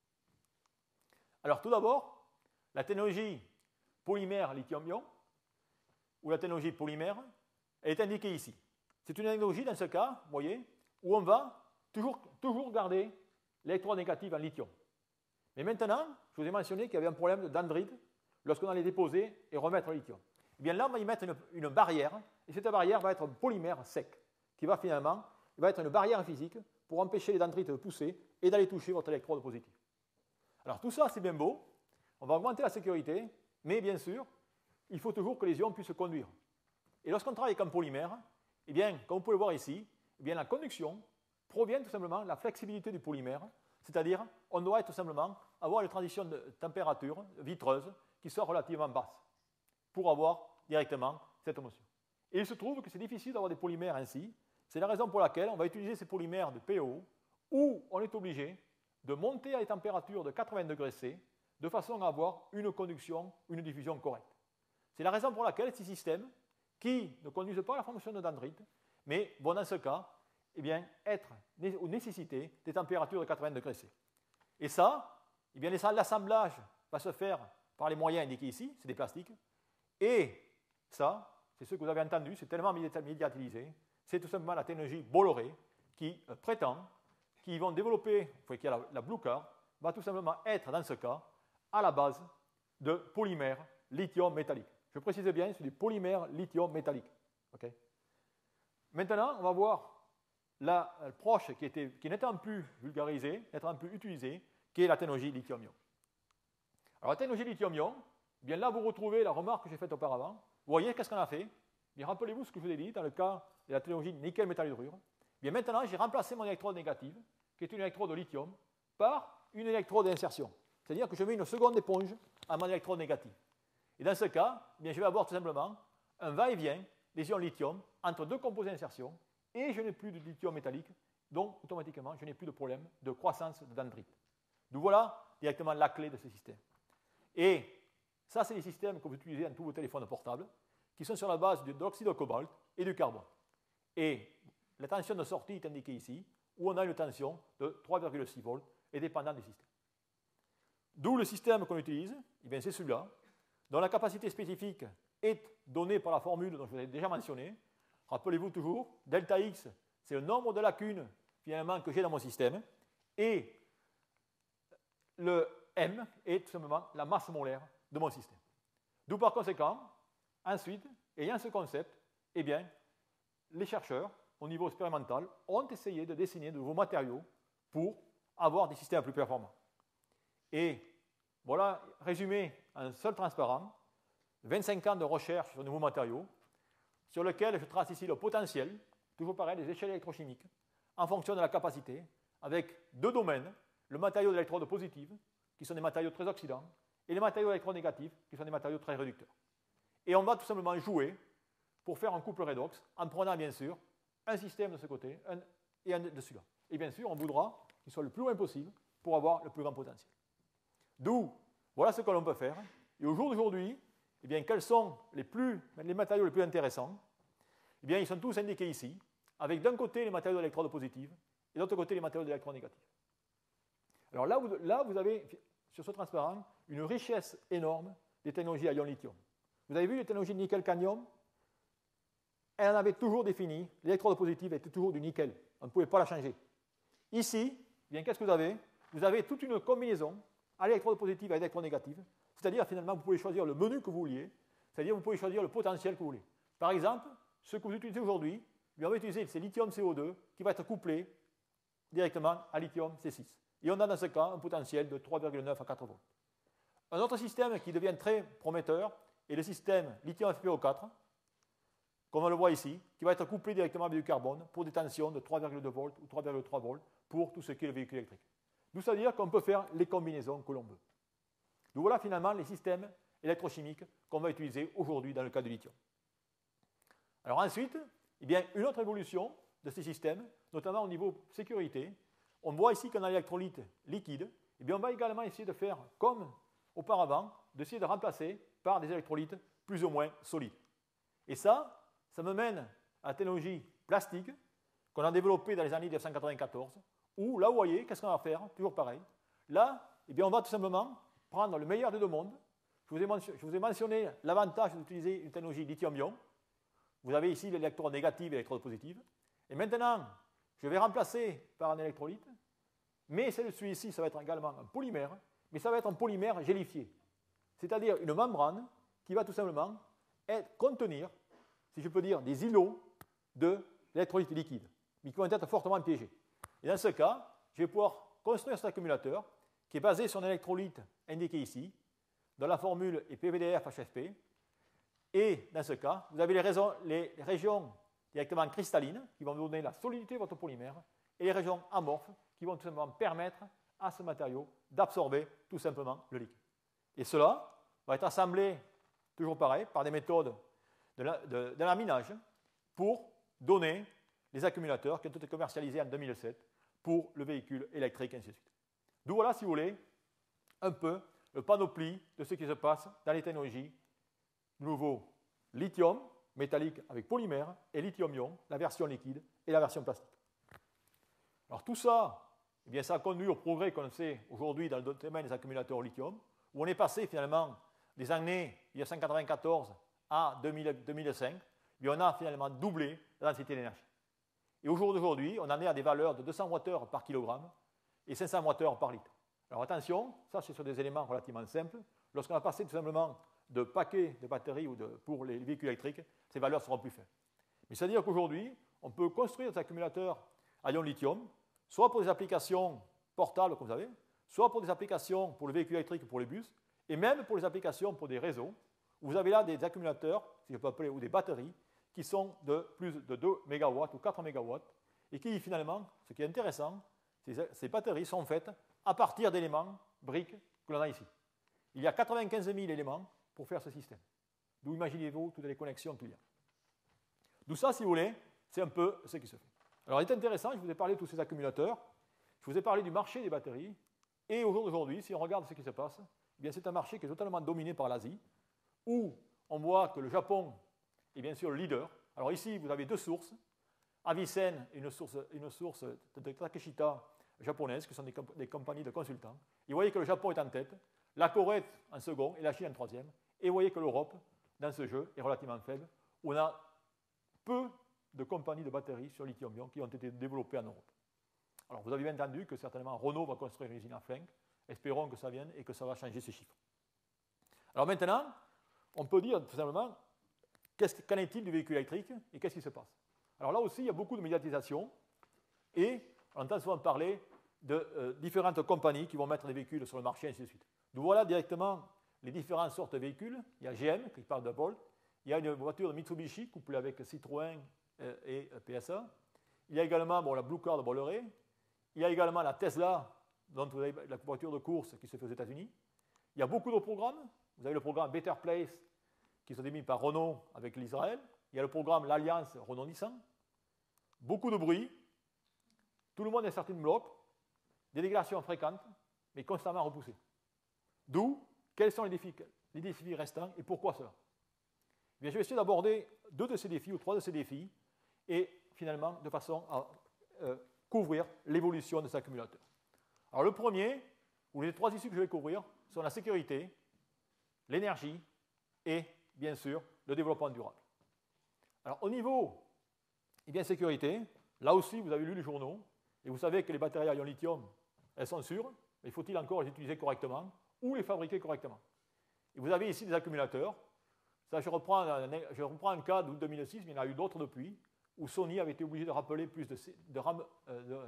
Alors tout d'abord, la technologie polymère lithium-ion, ou la technologie polymère, elle est indiquée ici. C'est une technologie, dans ce cas, vous voyez, où on va toujours, toujours garder l'électrode négative en lithium. Mais maintenant, je vous ai mentionné qu'il y avait un problème dendrite lorsqu'on allait déposer et remettre le lithium. Eh bien là, on va y mettre une, une barrière, et cette barrière va être un polymère sec, qui va finalement, il va être une barrière physique pour empêcher les dendrites de pousser et d'aller toucher votre électrode positive. Alors tout ça, c'est bien beau, on va augmenter la sécurité, mais bien sûr, il faut toujours que les ions puissent conduire. Et lorsqu'on travaille avec un polymère, eh bien, comme vous pouvez le voir ici, eh bien, la conduction provient tout simplement de la flexibilité du polymère, c'est-à-dire on doit tout simplement avoir une transition de température vitreuse qui soit relativement basse pour avoir directement cette motion. Et il se trouve que c'est difficile d'avoir des polymères ainsi. C'est la raison pour laquelle on va utiliser ces polymères de P E O où on est obligé de monter à des températures de quatre-vingts degrés C de façon à avoir une conduction, une diffusion correcte. C'est la raison pour laquelle ces systèmes qui ne conduisent pas la fonction de dendrite, mais vont dans ce cas eh bien, être ou nécessiter des températures de quatre-vingts degrés C. Et ça, eh bien, l'assemblage va se faire par les moyens indiqués ici, c'est des plastiques, et ça, c'est ce que vous avez entendu, c'est tellement médiatisé, c'est tout simplement la technologie Bolloré qui euh, prétend qu'ils vont développer, enfin, qu'il y a la, la Blue Card, va tout simplement être dans ce cas à la base de polymères lithium métalliques. Je précise bien, c'est du polymère lithium métallique. Okay. Maintenant, on va voir l'approche qui, était, qui n'étant plus vulgarisée, n'étant plus utilisée, qui est la technologie lithium-ion. Alors la technologie lithium-ion, bien là vous retrouvez la remarque que j'ai faite auparavant. Vous voyez qu'est-ce qu'on a fait? Bien rappelez-vous ce que je vous ai dit dans le cas de la technologie nickel métal hydrure. Bien maintenant j'ai remplacé mon électrode négative, qui est une électrode de lithium, par une électrode d'insertion. C'est-à-dire que je mets une seconde éponge à mon électrode négative. Et dans ce cas, bien, je vais avoir tout simplement un va-et-vient des ions lithium entre deux composés d'insertion et je n'ai plus de lithium métallique, donc automatiquement je n'ai plus de problème de croissance de dendrite. Donc voilà directement la clé de ce système. Et ça, c'est les systèmes que vous utilisez dans tous vos téléphones portables, qui sont sur la base de l'oxyde de cobalt et du carbone. Et la tension de sortie est indiquée ici, où on a une tension de trois virgule six volts et dépendant du système. D'où le système qu'on utilise, eh c'est celui-là, dont la capacité spécifique est donnée par la formule dont je vous ai déjà mentionné. Rappelez-vous toujours, delta X, c'est le nombre de lacunes finalement que j'ai dans mon système, et le M est tout simplement la masse molaire de mon système. D'où par conséquent, ensuite, ayant ce concept, eh bien, les chercheurs, au niveau expérimental, ont essayé de dessiner de nouveaux matériaux pour avoir des systèmes plus performants. Et voilà, résumé en un seul transparent, vingt-cinq ans de recherche sur de nouveaux matériaux, sur lequel je trace ici le potentiel, toujours pareil, des échelles électrochimiques, en fonction de la capacité, avec deux domaines, le matériau d'électrode positive, qui sont des matériaux très oxydants, et les matériaux électronégatifs, qui sont des matériaux très réducteurs. Et on va tout simplement jouer pour faire un couple redox, en prenant bien sûr un système de ce côté un, et un de celui-là. Et bien sûr, on voudra qu'il soit le plus loin possible pour avoir le plus grand potentiel. D'où, voilà ce que l'on peut faire. Et au jour d'aujourd'hui, eh bien, quels sont les, plus, les matériaux les plus intéressants? Eh bien, ils sont tous indiqués ici, avec d'un côté les matériaux d'électrode positive et de l'autre côté les matériaux d'électrode négatifs. Alors là vous, là, vous avez, sur ce transparent, une richesse énorme des technologies à ion lithium. Vous avez vu les technologies de nickel-cadmium? Elle en avait toujours défini, l'électrode positive était toujours du nickel, on ne pouvait pas la changer. Ici, eh bien, qu'est-ce que vous avez? Vous avez toute une combinaison à l'électrode positive et à l'électrode négative, c'est-à-dire finalement vous pouvez choisir le menu que vous vouliez, c'est-à-dire vous pouvez choisir le potentiel que vous voulez. Par exemple, ce que vous utilisez aujourd'hui, on va utiliser c'est lithium C O deux qui va être couplé directement à lithium C six. Et on a dans ce cas un potentiel de trois virgule neuf à quatre volts. Un autre système qui devient très prometteur est le système lithium F p O quatre, comme on le voit ici, qui va être couplé directement avec du carbone pour des tensions de trois virgule deux volts ou trois virgule trois volts pour tout ce qui est le véhicule électrique. D'où ça veut dire qu'on peut faire les combinaisons que l'on veut. Donc voilà finalement les systèmes électrochimiques qu'on va utiliser aujourd'hui dans le cas du lithium. Alors ensuite, eh bien, une autre évolution de ces systèmes, notamment au niveau sécurité, on voit ici qu'on a l'électrolyte liquide, eh bien, on va également essayer de faire comme auparavant, d'essayer de remplacer par des électrolytes plus ou moins solides. Et ça, ça me mène à la technologie plastique qu'on a développée dans les années mille neuf cent quatre-vingt-quatorze, où là, vous voyez, qu'est-ce qu'on va faire? Toujours pareil. Là, eh bien, on va tout simplement prendre le meilleur des deux mondes. Je vous ai mentionné, je vous ai mentionné l'avantage d'utiliser une technologie lithium-ion. Vous avez ici l'électrode négative et l'électrode positive. Et maintenant, je vais remplacer par un électrolyte, mais celui-ci, ça va être également un polymère, mais ça va être un polymère gélifié, c'est-à-dire une membrane qui va tout simplement être, contenir, si je peux dire, des îlots de l'électrolyte liquide, mais qui vont être fortement piégés. Et dans ce cas, je vais pouvoir construire cet accumulateur qui est basé sur un électrolyte indiqué ici, dont la formule est P V D F H F P. Et dans ce cas, vous avez les, raisons, les régions directement cristallines qui vont vous donner la solidité de votre polymère et les régions amorphes qui vont tout simplement permettre à ce matériau d'absorber tout simplement le liquide. Et cela va être assemblé, toujours pareil, par des méthodes de, la, de, de laminage pour donner les accumulateurs qui ont été commercialisés en deux mille sept pour le véhicule électrique, et ainsi de suite. D'où voilà, si vous voulez, un peu le panoplie de ce qui se passe dans les technologies nouveau lithium métallique avec polymère et lithium-ion, la version liquide et la version plastique. Alors tout ça, eh bien, ça a conduit au progrès qu'on sait aujourd'hui dans le domaine des accumulateurs au lithium, où on est passé finalement des années mille neuf cent quatre-vingt-quatorze à deux mille, deux mille cinq, et on a finalement doublé la densité d'énergie. Et au jour d'aujourd'hui, on en est à des valeurs de deux cents wattheures par kilogramme et cinq cents wattheures par litre. Alors attention, ça c'est sur des éléments relativement simples. Lorsqu'on a passé tout simplement de paquets de batteries ou de, pour les véhicules électriques, ces valeurs seront plus faibles. Mais c'est-à-dire qu'aujourd'hui, on peut construire des accumulateurs à ion lithium, soit pour des applications portables, comme vous savez, soit pour des applications pour le véhicule électrique ou pour les bus, et même pour les applications pour des réseaux, où vous avez là des accumulateurs, si je peux appeler, ou des batteries, qui sont de plus de deux mégawatts ou quatre mégawatts, et qui finalement, ce qui est intéressant, ces, ces batteries sont faites à partir d'éléments, briques, que l'on a ici. Il y a quatre-vingt-quinze mille éléments pour faire ce système. D'où imaginez-vous toutes les connexions qu'il y a. D'où ça, si vous voulez, c'est un peu ce qui se fait. Alors, il est intéressant, je vous ai parlé de tous ces accumulateurs, je vous ai parlé du marché des batteries, et au jour d'aujourd'hui, si on regarde ce qui se passe, eh bien, c'est un marché qui est totalement dominé par l'Asie, où on voit que le Japon est bien sûr le leader. Alors ici, vous avez deux sources, Avicen et une source, une source de Takeshita japonaise, qui sont des, comp des compagnies de consultants. Et vous voyez que le Japon est en tête, la Corée en second et la Chine en troisième. Et vous voyez que l'Europe, dans ce jeu, est relativement faible, où on a peu de compagnies de batteries sur lithium-ion qui ont été développées en Europe. Alors vous avez bien entendu que certainement Renault va construire une usine à Flinck. Espérons que ça vienne et que ça va changer ces chiffres. Alors maintenant, on peut dire tout simplement, qu'en est-il du véhicule électrique et qu'est-ce qui se passe? Alors là aussi, il y a beaucoup de médiatisation et on entend souvent parler de euh, différentes compagnies qui vont mettre des véhicules sur le marché, et ainsi de suite. Nous voilà directement les différentes sortes de véhicules. Il y a G M qui parle de Bolt. Il y a une voiture de Mitsubishi couplée avec Citroën et P S A. Il y a également bon, la Blue Car de Bolloré. Il y a également la Tesla, dont vous avez la voiture de course qui se fait aux États-Unis. Il y a beaucoup de programmes. Vous avez le programme Better Place qui sont émis par Renault avec l'Israël. Il y a le programme l'Alliance Renault-Nissan. Beaucoup de bruit. Tout le monde est sorti de bloc. Des dégradations fréquentes, mais constamment repoussées. D'où, quels sont les défis, les défis restants et pourquoi cela? Eh bien, je vais essayer d'aborder deux de ces défis ou trois de ces défis et finalement de façon à euh, couvrir l'évolution de ces accumulateurs. Alors le premier, ou les trois issues que je vais couvrir, sont la sécurité, l'énergie et bien sûr le développement durable. Alors au niveau eh bien, sécurité, là aussi vous avez lu les journaux et vous savez que les batteries à ion lithium, elles sont sûres, mais faut-il encore les utiliser correctement ou les fabriquer correctement. Et vous avez ici des accumulateurs. Ça, je reprends un, je reprends un cas d'août deux mille six, mais il y en a eu d'autres depuis, où Sony avait été obligé de rappeler plus de, de, de,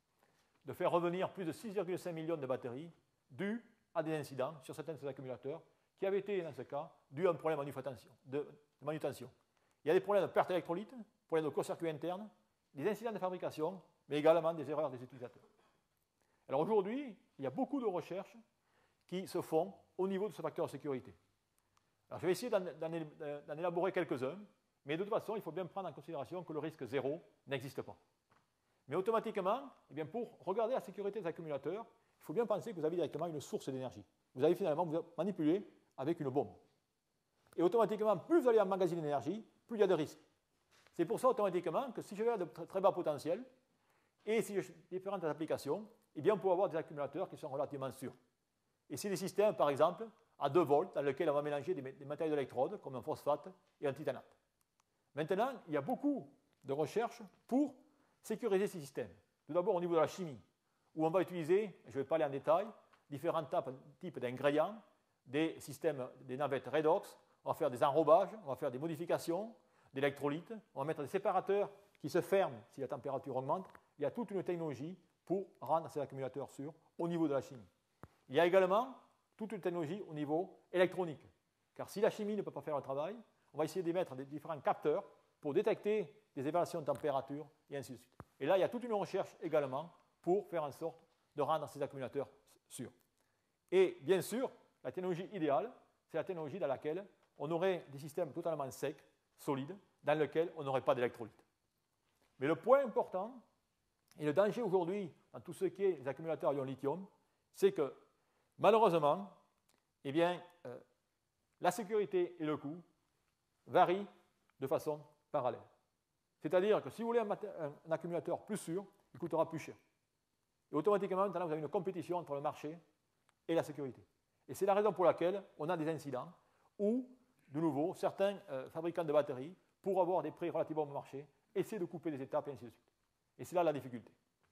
de faire revenir plus de six virgule cinq millions de batteries dues à des incidents sur certains de ces accumulateurs qui avaient été, dans ce cas, dus à un problème de manutention. Il y a des problèmes de perte électrolyte, problèmes de court-circuit interne, des incidents de fabrication, mais également des erreurs des utilisateurs. Alors aujourd'hui, il y a beaucoup de recherches qui se font au niveau de ce facteur de sécurité. Alors, je vais essayer d'en élaborer quelques-uns, mais de toute façon, il faut bien prendre en considération que le risque zéro n'existe pas. Mais automatiquement, eh bien, pour regarder la sécurité des accumulateurs, il faut bien penser que vous avez directement une source d'énergie. Vous avez finalement vous manipulé avec une bombe. Et automatiquement, plus vous allez emmagasiner l'énergie, plus il y a de risques. C'est pour ça automatiquement que si je vais à de très bas potentiel, et si j'ai différentes applications, eh bien, on peut avoir des accumulateurs qui sont relativement sûrs. Et c'est des systèmes, par exemple, à deux volts, dans lesquels on va mélanger des, des matériaux d'électrode, comme un phosphate et un titanate. Maintenant, il y a beaucoup de recherches pour sécuriser ces systèmes. Tout d'abord au niveau de la chimie, où on va utiliser, je ne vais pas aller en détail, différents types d'ingrédients, des systèmes, des navettes redox, on va faire des enrobages, on va faire des modifications d'électrolytes, on va mettre des séparateurs qui se ferment si la température augmente. Il y a toute une technologie pour rendre ces accumulateurs sûrs au niveau de la chimie. Il y a également toute une technologie au niveau électronique, car si la chimie ne peut pas faire le travail, on va essayer d'émettre des différents capteurs pour détecter des évaluations de température et ainsi de suite. Et là, il y a toute une recherche également pour faire en sorte de rendre ces accumulateurs sûrs. Et bien sûr, la technologie idéale, c'est la technologie dans laquelle on aurait des systèmes totalement secs, solides, dans lesquels on n'aurait pas d'électrolyte. Mais le point important, et le danger aujourd'hui dans tout ce qui est les accumulateurs ion lithium, c'est que malheureusement, eh bien, euh, la sécurité et le coût varient de façon parallèle. C'est-à-dire que si vous voulez un, un, un accumulateur plus sûr, il coûtera plus cher. Et automatiquement, maintenant, vous avez une compétition entre le marché et la sécurité. Et c'est la raison pour laquelle on a des incidents où, de nouveau, certains euh, fabricants de batteries, pour avoir des prix relativement bon marché, essaient de couper les étapes et ainsi de suite. Et c'est là la difficulté.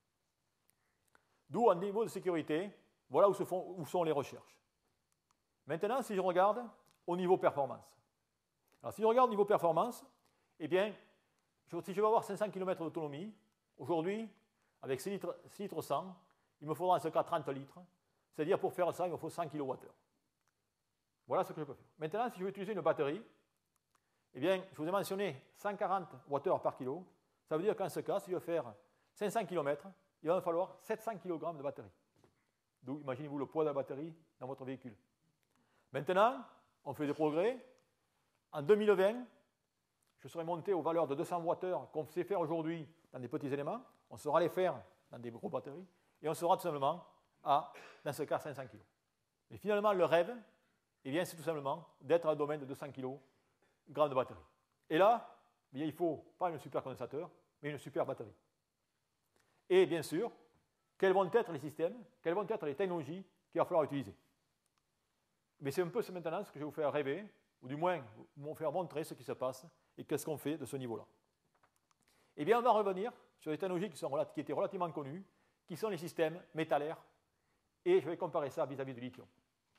D'où, au niveau de sécurité, voilà où, se font, où sont les recherches. Maintenant, si je regarde au niveau performance. Alors, si je regarde au niveau performance, eh bien, si je veux avoir cinq cents kilomètres d'autonomie, aujourd'hui, avec six litres, six litres cent, il me faudra en ce cas trente litres. C'est-à-dire, pour faire ça, il me faut cent kilowattheures. Voilà ce que je peux faire. Maintenant, si je veux utiliser une batterie, eh bien, je vous ai mentionné cent quarante wattheures par kilo. Ça veut dire qu'en ce cas, si je veux faire cinq cents kilomètres, il va me falloir sept cents kilogrammes de batterie. D'où, imaginez-vous le poids de la batterie dans votre véhicule. Maintenant, on fait des progrès. En deux mille vingt, je serai monté aux valeurs de deux cents wattheures qu'on sait faire aujourd'hui dans des petits éléments. On saura les faire dans des gros batteries. Et on sera tout simplement à, dans ce cas, cinq cents kilos. Et finalement, le rêve, eh bien, c'est tout simplement d'être dans le domaine de deux cents kilogrammes de batterie. Et là, eh bien, il ne faut pas un supercondensateur, mais une super batterie. Et bien sûr, quels vont être les systèmes, quelles vont être les technologies qu'il va falloir utiliser. Mais c'est un peu maintenant ce que je vais vous faire rêver, ou du moins vous faire montrer ce qui se passe et qu'est-ce qu'on fait de ce niveau-là. Eh bien, on va revenir sur des technologies qui, sont, qui étaient relativement connues, qui sont les systèmes métallaires, et je vais comparer ça vis-à-vis du lithium.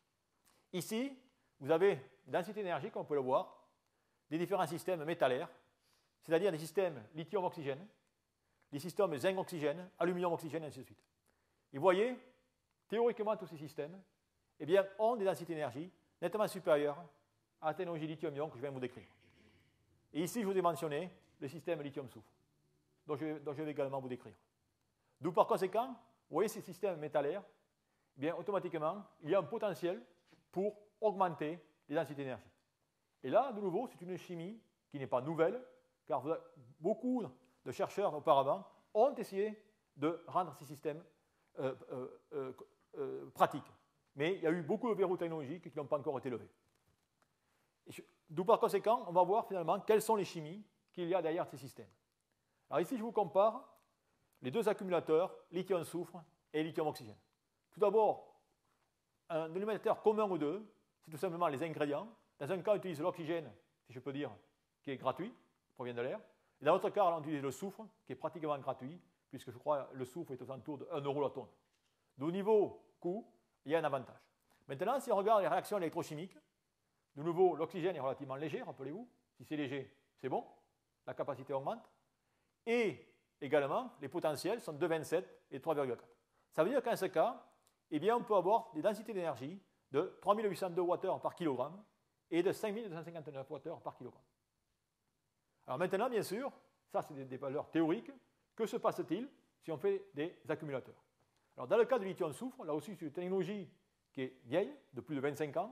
Ici, vous avez une densité d'énergie, comme on peut le voir, des différents systèmes métallaires, c'est-à-dire des systèmes lithium-oxygène, des systèmes zinc-oxygène, aluminium-oxygène, et ainsi de suite. Et vous voyez, théoriquement, tous ces systèmes eh bien, ont des densités d'énergie nettement supérieures à la technologie lithium-ion que je viens de vous décrire. Et ici, je vous ai mentionné le système lithium-soufre, dont je, dont je vais également vous décrire. D'où, par conséquent, vous voyez ces systèmes métallaires, eh bien, automatiquement, il y a un potentiel pour augmenter les densités d'énergie. Et là, de nouveau, c'est une chimie qui n'est pas nouvelle, car beaucoup de chercheurs auparavant ont essayé de rendre ces systèmes euh, euh, euh, euh, pratiques. Mais il y a eu beaucoup de verrous technologiques qui n'ont pas encore été levés. D'où par conséquent, on va voir finalement quelles sont les chimies qu'il y a derrière ces systèmes. Alors ici, je vous compare les deux accumulateurs, lithium-soufre et lithium-oxygène. Tout d'abord, un dénominateur commun aux deux, c'est tout simplement les ingrédients. Dans un cas, on utilise l'oxygène, si je peux dire, qui est gratuit, qui provient de l'air. Et dans l'autre cas, on utilise le soufre, qui est pratiquement gratuit, puisque je crois que le soufre est aux alentours de un euro la tonne. Donc, au niveau coût, il y a un avantage. Maintenant, si on regarde les réactions électrochimiques, de nouveau, l'oxygène est relativement léger, rappelez-vous. Si c'est léger, c'est bon, la capacité augmente. Et également, les potentiels sont deux virgule vingt-sept et trois virgule quatre. Ça veut dire qu'en ce cas, eh bien, on peut avoir des densités d'énergie de trois mille huit cent deux wattheures par kilogramme et de cinq mille deux cent cinquante-neuf wattheures par kilogramme. Alors maintenant, bien sûr, ça c'est des, des valeurs théoriques. Que se passe-t-il si on fait des accumulateurs? Alors dans le cas du lithium-soufre, là aussi c'est une technologie qui est vieille, de plus de vingt-cinq ans,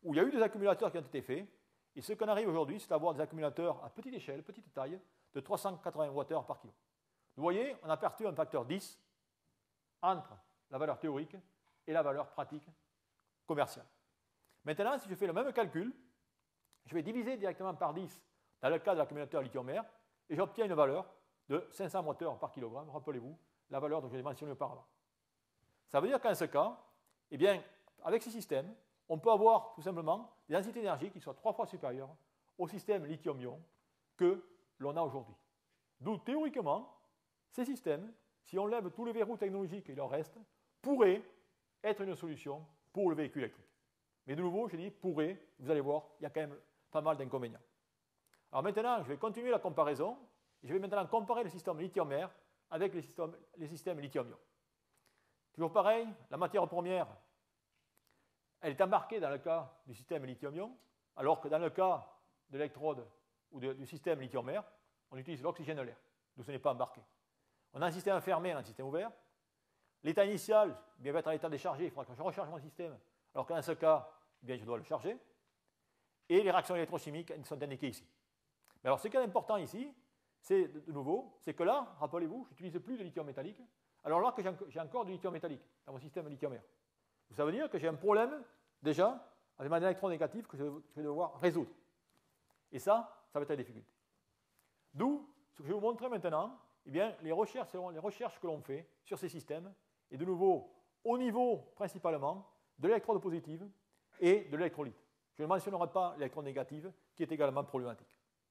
où il y a eu des accumulateurs qui ont été faits. Et ce qu'on arrive aujourd'hui, c'est d'avoir des accumulateurs à petite échelle, petite taille, de trois cent quatre-vingts watts par kilo. Vous voyez, on a perdu un facteur dix entre la valeur théorique et la valeur pratique commerciale. Maintenant, si je fais le même calcul, je vais diviser directement par dix dans le cas de l'accumulateur lithium-air et j'obtiens une valeur de cinq cents watts par kilogramme, rappelez-vous, la valeur dont je l'ai mentionnée auparavant. Ça veut dire qu'en ce cas, eh bien, avec ces systèmes, on peut avoir tout simplement des densités d'énergie qui soient trois fois supérieures au système lithium-ion que l'on a aujourd'hui. D'où, théoriquement, ces systèmes, si on lève tous les verrous technologiques et il en reste, pourraient être une solution pour le véhicule électrique. Mais de nouveau, je dis pourrait, vous allez voir, il y a quand même pas mal d'inconvénients. Alors maintenant, je vais continuer la comparaison. Je vais maintenant comparer le système lithium-air avec les systèmes, les systèmes lithium-ion. Toujours pareil, la matière première, elle est embarquée dans le cas du système lithium-ion, alors que dans le cas de l'électrode ou de, du système lithium-air, on utilise l'oxygène de l'air, donc ce n'est pas embarqué. On a un système fermé, on a un système ouvert. L'état initial bien, va être à l'état déchargé, il faudra que je recharge mon système, alors que dans ce cas, bien, je dois le charger. Et les réactions électrochimiques sont indiquées ici. Mais alors, ce qui est important ici, c'est de nouveau, c'est que là, rappelez-vous, je n'utilise plus de lithium métallique, alors là que j'ai encore du lithium métallique dans mon système lithium-air. Ça veut dire que j'ai un problème, déjà, avec mon électron négatif que je vais devoir résoudre. Et ça, ça va être la difficulté. D'où, ce que je vais vous montrer maintenant, eh bien, les recherches seront les recherches que l'on fait sur ces systèmes, et de nouveau, au niveau, principalement, de l'électrode positive et de l'électrolyte. Je ne mentionnerai pas l'électrode négative, qui est également problématique.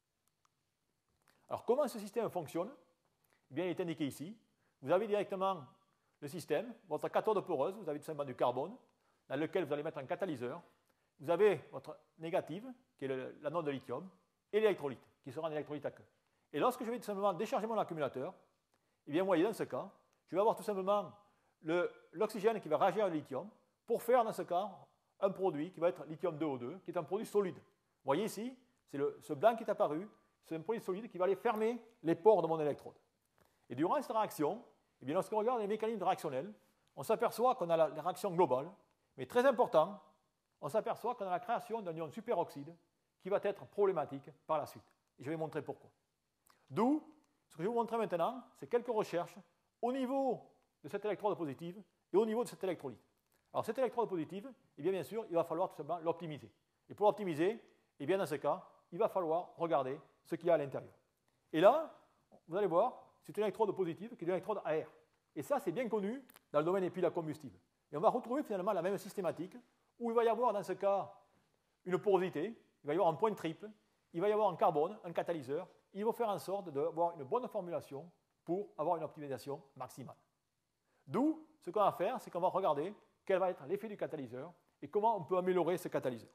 Alors, comment ce système fonctionne? Eh bien, il est indiqué ici. Vous avez directement le système, votre cathode poreuse, vous avez tout simplement du carbone, dans lequel vous allez mettre un catalyseur. Vous avez votre négative, qui est l'anode de lithium, et l'électrolyte, qui sera un électrolyte à queue. Et lorsque je vais tout simplement décharger mon accumulateur, eh bien, vous voyez, dans ce cas, je vais avoir tout simplement l'oxygène qui va réagir avec le lithium pour faire, dans ce cas, un produit qui va être lithium deux O deux, qui est un produit solide. Vous voyez ici, c'est ce blanc qui est apparu, c'est un produit solide qui va aller fermer les pores de mon électrode. Et durant cette réaction, eh bien, lorsqu'on regarde les mécanismes réactionnels, on s'aperçoit qu'on a la, la réaction globale, mais très important, on s'aperçoit qu'on a la création d'un ion superoxyde qui va être problématique par la suite. Et je vais montrer pourquoi. D'où, ce que je vais vous montrer maintenant, c'est quelques recherches au niveau de cette électrode positive et au niveau de cet électrolyte. Alors, cette électrode positive, eh bien, bien sûr, il va falloir tout simplement l'optimiser. Et pour l'optimiser, eh bien, dans ce cas, il va falloir regarder ce qu'il y a à l'intérieur. Et là, vous allez voir, c'est une électrode positive qui est une électrode à air. Et ça, c'est bien connu dans le domaine des piles à combustible. Et on va retrouver finalement la même systématique où il va y avoir dans ce cas une porosité, il va y avoir un point triple, il va y avoir un carbone, un catalyseur. Il va faire en sorte d'avoir une bonne formulation pour avoir une optimisation maximale. D'où, ce qu'on va faire, c'est qu'on va regarder quel va être l'effet du catalyseur et comment on peut améliorer ce catalyseur.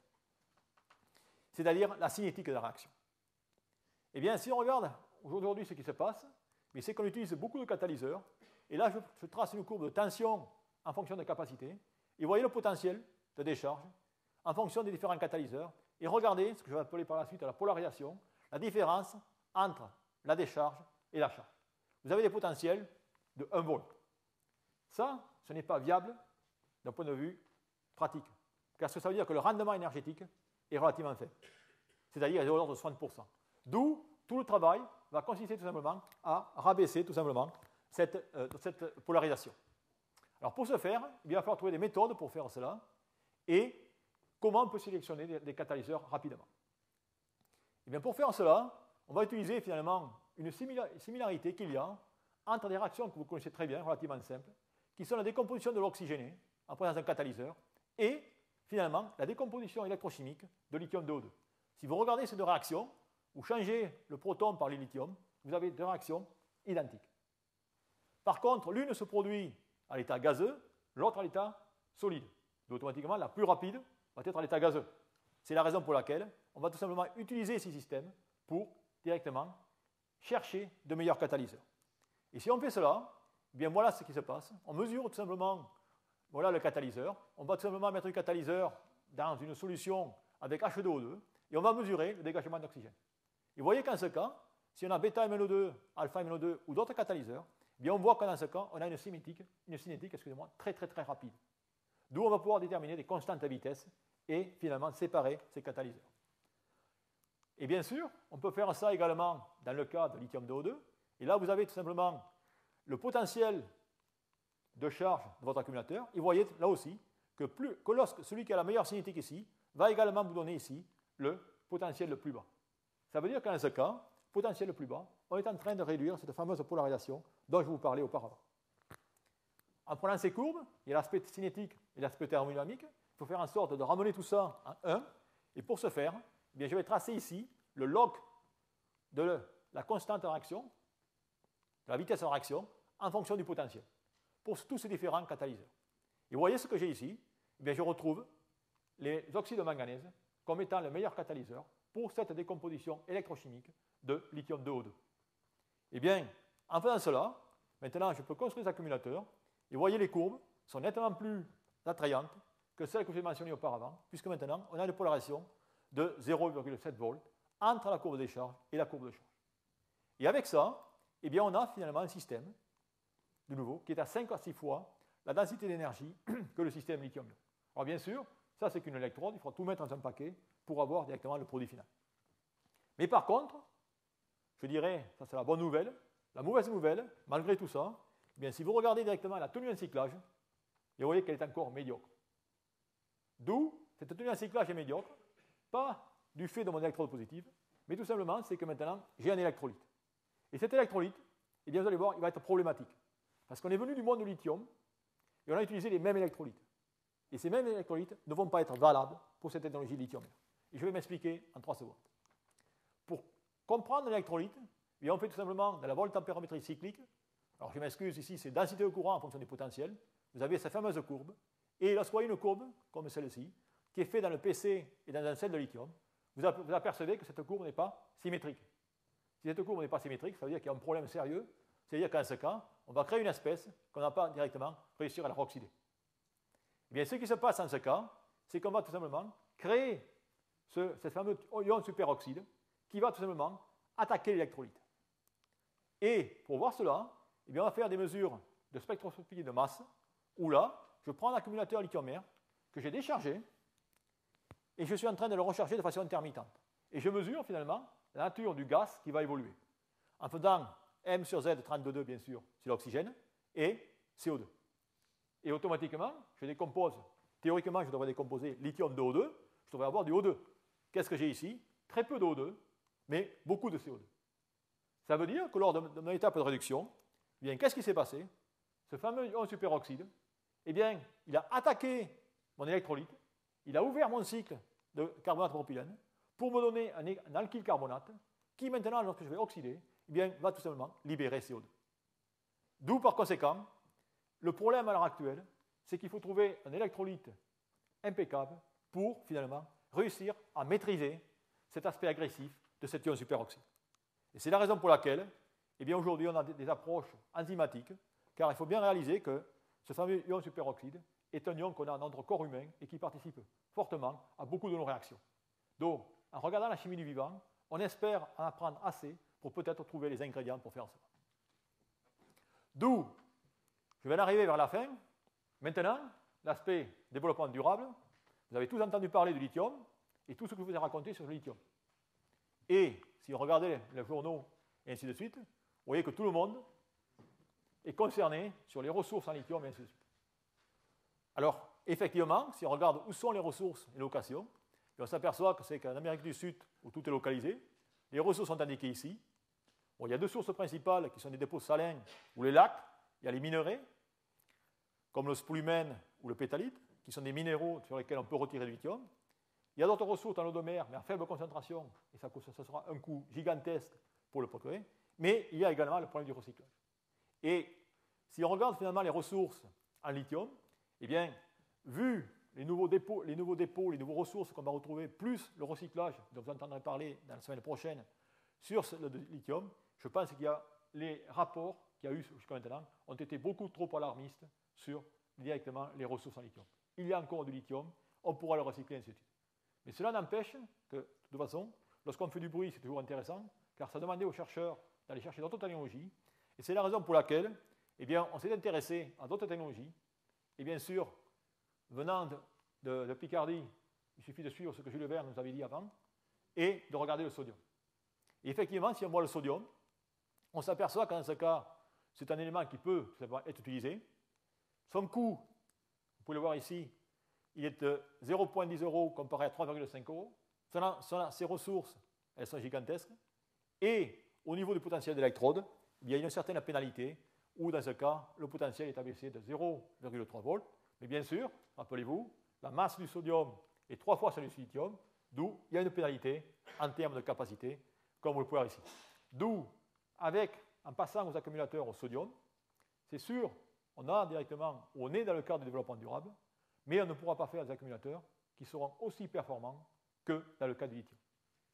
C'est-à-dire la cinétique de la réaction. Eh bien, si on regarde aujourd'hui ce qui se passe, c'est qu'on utilise beaucoup de catalyseurs. Et là, je, je trace une courbe de tension en fonction de capacité. Et vous voyez le potentiel de décharge en fonction des différents catalyseurs. Et regardez ce que je vais appeler par la suite la polarisation, la différence entre la décharge et la charge. Vous avez des potentiels de un volt. Ça, ce n'est pas viable d'un point de vue pratique. Car ça veut dire que le rendement énergétique est relativement faible. C'est-à-dire de l'ordre de soixante pour cent. D'où tout le travail va consister tout simplement à rabaisser tout simplement cette, euh, cette polarisation. Alors pour ce faire, il va falloir trouver des méthodes pour faire cela et comment on peut sélectionner des, des catalyseurs rapidement. Et bien pour faire cela, on va utiliser finalement une similarité qu'il y a entre des réactions que vous connaissez très bien, relativement simples, qui sont la décomposition de l'oxygéné en présence d'un catalyseur et finalement la décomposition électrochimique de lithium deux O deux. Si vous regardez ces deux réactions, vous changez le proton par le lithium, vous avez deux réactions identiques. Par contre, l'une se produit à l'état gazeux, l'autre à l'état solide. Donc, automatiquement, la plus rapide va être à l'état gazeux. C'est la raison pour laquelle on va tout simplement utiliser ces systèmes pour directement chercher de meilleurs catalyseurs. Et si on fait cela, eh bien voilà ce qui se passe. On mesure tout simplement voilà le catalyseur. On va tout simplement mettre le catalyseur dans une solution avec H deux O deux et on va mesurer le dégagement d'oxygène. Et vous voyez qu'en ce cas, si on a bêta-M N O deux, alpha-M N O deux ou d'autres catalyseurs, eh bien on voit que dans ce cas, on a une cinétique, une cinétique excusez-moi, très très très rapide. D'où on va pouvoir déterminer des constantes de vitesse et finalement séparer ces catalyseurs. Et bien sûr, on peut faire ça également dans le cas de lithium deux O deux. Et là, vous avez tout simplement le potentiel de charge de votre accumulateur. Et vous voyez là aussi que, plus, que lorsque celui qui a la meilleure cinétique ici va également vous donner ici le potentiel le plus bas. Ça veut dire qu'en ce cas, potentiel le plus bas, on est en train de réduire cette fameuse polarisation dont je vous parlais auparavant. En prenant ces courbes, il y a l'aspect cinétique et l'aspect thermodynamique. Il faut faire en sorte de ramener tout ça en un. Et pour ce faire, eh bien, je vais tracer ici le log de la constante de réaction, de la vitesse de réaction, en fonction du potentiel, pour tous ces différents catalyseurs. Et vous voyez ce que j'ai ici, eh bien, je retrouve les oxydes de manganèse comme étant le meilleur catalyseur pour cette décomposition électrochimique de lithium deux O deux. Eh bien, en faisant cela, maintenant, je peux construire des accumulateurs, et vous voyez, les courbes sont nettement plus attrayantes que celles que j'ai mentionnées auparavant, puisque maintenant, on a une polarisation de zéro virgule sept volts entre la courbe des charges et la courbe de charge. Et avec ça, eh bien, on a finalement un système, de nouveau, qui est à cinq à six fois la densité d'énergie que le système lithium. Alors bien sûr, ça c'est qu'une électrode, il faut tout mettre dans un paquet pour avoir directement le produit final. Mais par contre, je dirais, ça c'est la bonne nouvelle, la mauvaise nouvelle, malgré tout ça, eh bien, si vous regardez directement la tenue en cyclage, vous voyez qu'elle est encore médiocre. D'où cette tenue en cyclage est médiocre, pas du fait de mon électrode positive, mais tout simplement, c'est que maintenant, j'ai un électrolyte. Et cet électrolyte, eh bien, vous allez voir, il va être problématique. Parce qu'on est venu du monde du lithium, et on a utilisé les mêmes électrolytes. Et ces mêmes électrolytes ne vont pas être valables pour cette technologie lithium. Et je vais m'expliquer en trois secondes. Pour comprendre l'électrolyte, eh on fait tout simplement de la voltampérométrie cyclique. Alors je m'excuse ici, c'est densité de courant en fonction des potentiels. Vous avez cette fameuse courbe. Et lorsque vous voyez une courbe, comme celle-ci, qui est faite dans le P C et dans un sel de lithium, vous apercevez que cette courbe n'est pas symétrique. Si cette courbe n'est pas symétrique, ça veut dire qu'il y a un problème sérieux. C'est-à-dire qu'en ce cas, on va créer une espèce qu'on n'a pas directement réussi à la oxyder. Eh bien, ce qui se passe en ce cas, c'est qu'on va tout simplement créer ce, ce fameux ion superoxyde qui va tout simplement attaquer l'électrolyte. Et pour voir cela, eh bien, on va faire des mesures de spectroscopie de masse, où là, je prends l'accumulateur lithium-air que j'ai déchargé, et je suis en train de le recharger de façon intermittente. Et je mesure finalement la nature du gaz qui va évoluer, en faisant M sur Z trente-deux virgule deux, bien sûr, c'est l'oxygène, et C O deux. Et automatiquement, je décompose, théoriquement, je devrais décomposer lithium deux O deux, je devrais avoir du O deux. Qu'est-ce que j'ai ici? Très peu de O deux, mais beaucoup de C O deux. Ça veut dire que lors de mon étape de réduction, eh bien, qu'est-ce qui s'est passé? Ce fameux ion superoxyde, eh bien, il a attaqué mon électrolyte, il a ouvert mon cycle de carbonate propylène pour me donner un, un alkyle carbonate qui, maintenant, lorsque je vais oxyder, eh bien, va tout simplement libérer C O deux. D'où, par conséquent, le problème à l'heure actuelle, c'est qu'il faut trouver un électrolyte impeccable pour, finalement, réussir à maîtriser cet aspect agressif de cet ion superoxyde. Et c'est la raison pour laquelle, eh bien, aujourd'hui, on a des, des approches enzymatiques, car il faut bien réaliser que ce fameux ion superoxyde est un ion qu'on a dans notre corps humain et qui participe fortement à beaucoup de nos réactions. Donc, en regardant la chimie du vivant, on espère en apprendre assez pour peut-être trouver les ingrédients pour faire ça. D'où, je vais en arriver vers la fin. Maintenant, l'aspect développement durable. Vous avez tous entendu parler du lithium et tout ce que je vous ai raconté sur le lithium. Et si vous regardez les journaux et ainsi de suite, vous voyez que tout le monde est concerné sur les ressources en lithium et ainsi de suite. Alors, effectivement, si on regarde où sont les ressources et les locations, on s'aperçoit que c'est qu'en Amérique du Sud, où tout est localisé, les ressources sont indiquées ici. Bon, il y a deux sources principales qui sont des dépôts salins ou les lacs. Il y a les minerais, comme le spolumène ou le pétalite, qui sont des minéraux sur lesquels on peut retirer du lithium. Il y a d'autres ressources en eau de mer, mais à faible concentration, et ça, ça sera un coût gigantesque pour le procurer. Mais il y a également le problème du recyclage. Et si on regarde finalement les ressources en lithium, eh bien, vu les nouveaux dépôts, les nouveaux dépôts, les nouveaux ressources qu'on va retrouver, plus le recyclage, dont vous entendrez parler dans la semaine prochaine, sur le lithium, je pense qu'il y a les rapports qu'il y a eu jusqu'à maintenant ont été beaucoup trop alarmistes sur directement les ressources en lithium. Il y a encore du lithium, on pourra le recycler, ainsi de suite. Mais cela n'empêche que, de toute façon, lorsqu'on fait du bruit, c'est toujours intéressant, car ça demandait aux chercheurs d'aller chercher d'autres technologies, et c'est la raison pour laquelle eh bien, on s'est intéressé à d'autres technologies, et bien sûr, venant de, de, de Picardie, il suffit de suivre ce que Jules Verne nous avait dit avant, et de regarder le sodium. Et effectivement, si on voit le sodium, on s'aperçoit que dans ce cas, c'est un élément qui peut être utilisé. Son coût, vous pouvez le voir ici, il est de zéro virgule dix euros comparé à trois virgule cinq euros. Ses ressources, elles sont gigantesques. Et au niveau du potentiel d'électrode, il y a une certaine pénalité, où dans ce cas, le potentiel est abaissé de zéro virgule trois volts. Mais bien sûr, rappelez-vous, la masse du sodium est trois fois celle du lithium, d'où il y a une pénalité en termes de capacité, comme vous le pouvez voir ici. D'où, avec, en passant aux accumulateurs au sodium, c'est sûr, on a directement, on est dans le cadre du développement durable, mais on ne pourra pas faire des accumulateurs qui seront aussi performants que dans le cas du lithium.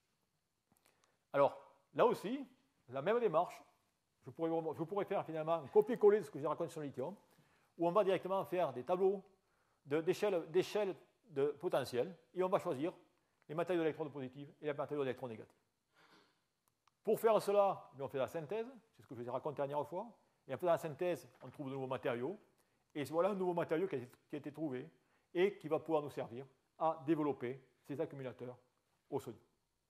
Alors, là aussi, la même démarche, je pourrais, je pourrais faire finalement un copier-coller de ce que j'ai raconté sur le lithium, où on va directement faire des tableaux d'échelle de, de potentiel, et on va choisir les matériaux d'électrode positifs et les matériaux d'électrode négatifs. Pour faire cela, on fait la synthèse, c'est ce que je vous ai raconté la dernière fois, et en faisant la synthèse, on trouve de nouveaux matériaux, et voilà un nouveau matériau qui a, qui a été trouvé, et qui va pouvoir nous servir à développer ces accumulateurs au sodium.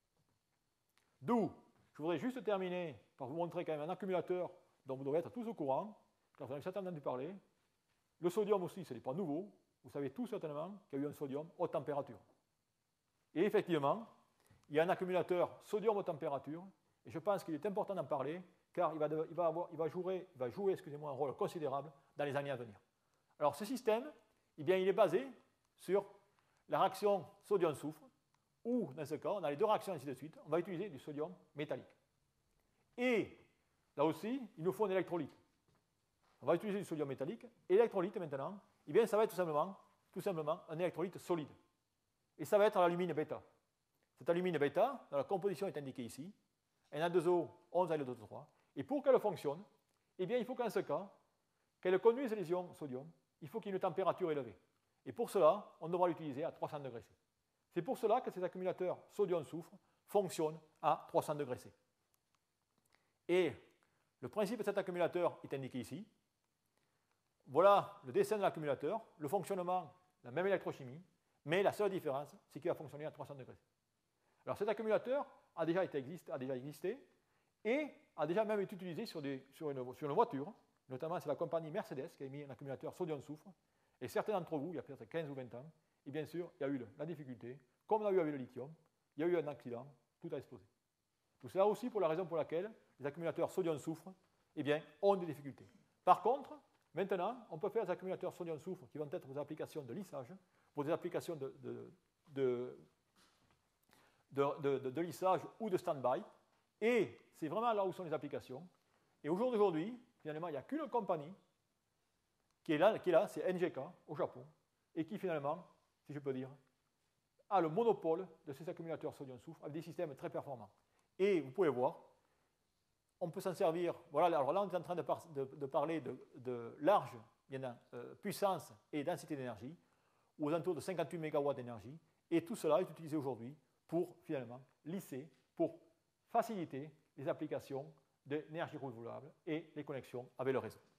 D'où, je voudrais juste terminer par vous montrer quand même un accumulateur dont vous devez être tous au courant, car vous en avez certainement entendu parler. Le sodium aussi, ce n'est pas nouveau. Vous savez tous certainement qu'il y a eu un sodium haute température. Et effectivement, il y a un accumulateur sodium haute température, et je pense qu'il est important d'en parler, car il va, il va, avoir, il va jouer, il va jouer excusez-moi, un rôle considérable dans les années à venir. Alors ce système, eh bien, il est basé sur la réaction sodium-soufre, ou dans ce cas, on a les deux réactions ainsi de suite, on va utiliser du sodium métallique. Et là aussi, il nous faut un électrolyte. On va utiliser du sodium métallique, et l'électrolyte maintenant, eh bien, ça va être tout simplement, tout simplement un électrolyte solide. Et ça va être l'alumine bêta. Cette alumine bêta, la composition est indiquée ici, N A deux O, onze L deux O trois, et pour qu'elle fonctionne, eh bien, il faut qu'en ce cas, qu'elle conduise les ions sodium, il faut qu'il y ait une température élevée. Et pour cela, on devra l'utiliser à trois cents degrés C. C'est pour cela que ces accumulateurs sodium-soufre fonctionnent à trois cents degrés C. Et le principe de cet accumulateur est indiqué ici. Voilà le dessin de l'accumulateur, le fonctionnement, la même électrochimie, mais la seule différence, c'est qu'il va fonctionner à trois cents degrés C. Alors cet accumulateur a déjà, été existe, a déjà existé et a déjà même été utilisé sur, des, sur, une, sur une voiture, notamment c'est la compagnie Mercedes qui a mis un accumulateur sodium-soufre, et certains d'entre vous, il y a peut-être quinze ou vingt ans, et bien sûr, il y a eu la difficulté, comme on a eu avec le lithium, il y a eu un accident, tout a explosé. Tout cela aussi pour la raison pour laquelle les accumulateurs sodium-soufre eh bien, ont des difficultés. Par contre, maintenant, on peut faire des accumulateurs sodium-soufre qui vont être pour des applications de lissage, pour des applications de, de, de, de, de, de, de lissage ou de stand-by, et c'est vraiment là où sont les applications. Et au jour d'aujourd'hui, finalement, il n'y a qu'une compagnie qui est là, qui est là, c'est N G K au Japon, et qui finalement, si je peux dire, a le monopole de ces accumulateurs sodium-soufre avec des systèmes très performants. Et vous pouvez voir, on peut s'en servir. Voilà, alors là, on est en train de, par, de, de parler de, de large bien, euh, puissance et densité d'énergie, aux alentours de cinquante-huit mégawatts d'énergie, et tout cela est utilisé aujourd'hui pour finalement lisser, pour faciliter les applications d'énergie renouvelable et les connexions avec le réseau.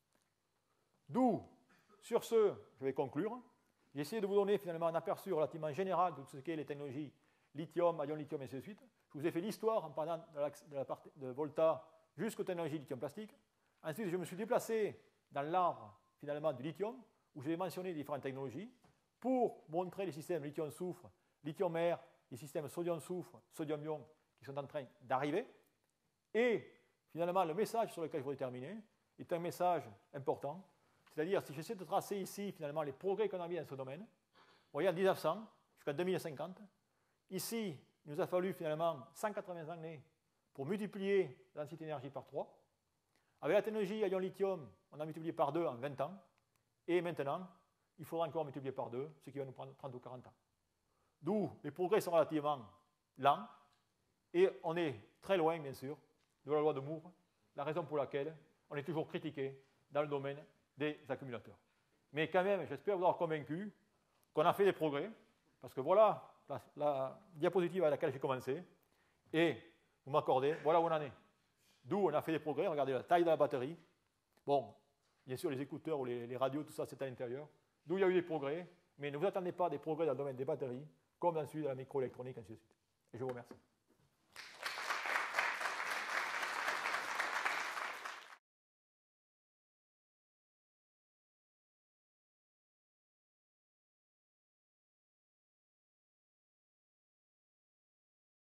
D'où, sur ce, je vais conclure. J'ai essayé de vous donner finalement un aperçu relativement général de tout ce qu'est les technologies lithium, ion lithium et ainsi de suite. Je vous ai fait l'histoire en parlant de la, de la partie de Volta jusqu'aux technologies lithium plastique. Ensuite, je me suis déplacé dans l'arbre finalement du lithium, où j'ai mentionné différentes technologies pour montrer les systèmes lithium-soufre, lithium-air, les systèmes sodium-soufre, sodium-ion qui sont en train d'arriver. Et finalement, le message sur lequel je voudrais terminer est un message important. C'est-à-dire, si j'essaie de tracer ici, finalement, les progrès qu'on a mis dans ce domaine, vous voyez, en mille neuf cents jusqu'en deux mille cinquante, ici, il nous a fallu finalement cent quatre-vingts années pour multiplier la densité d'énergie par trois. Avec la technologie à ion lithium, on a multiplié par deux en vingt ans. Et maintenant, il faudra encore multiplier par deux, ce qui va nous prendre trente ou quarante ans. D'où les progrès sont relativement lents. Et on est très loin, bien sûr, de la loi de Moore, la raison pour laquelle on est toujours critiqué dans le domaine des accumulateurs. Mais quand même, j'espère vous avoir convaincu qu'on a fait des progrès, parce que voilà la, la diapositive à laquelle j'ai commencé, et vous m'accordez, voilà où on en est. D'où on a fait des progrès, regardez la taille de la batterie. Bon, bien sûr, les écouteurs ou les, les radios, tout ça, c'est à l'intérieur. D'où il y a eu des progrès, mais ne vous attendez pas à des progrès dans le domaine des batteries, comme dans celui de la microélectronique, ainsi de suite. Et je vous remercie.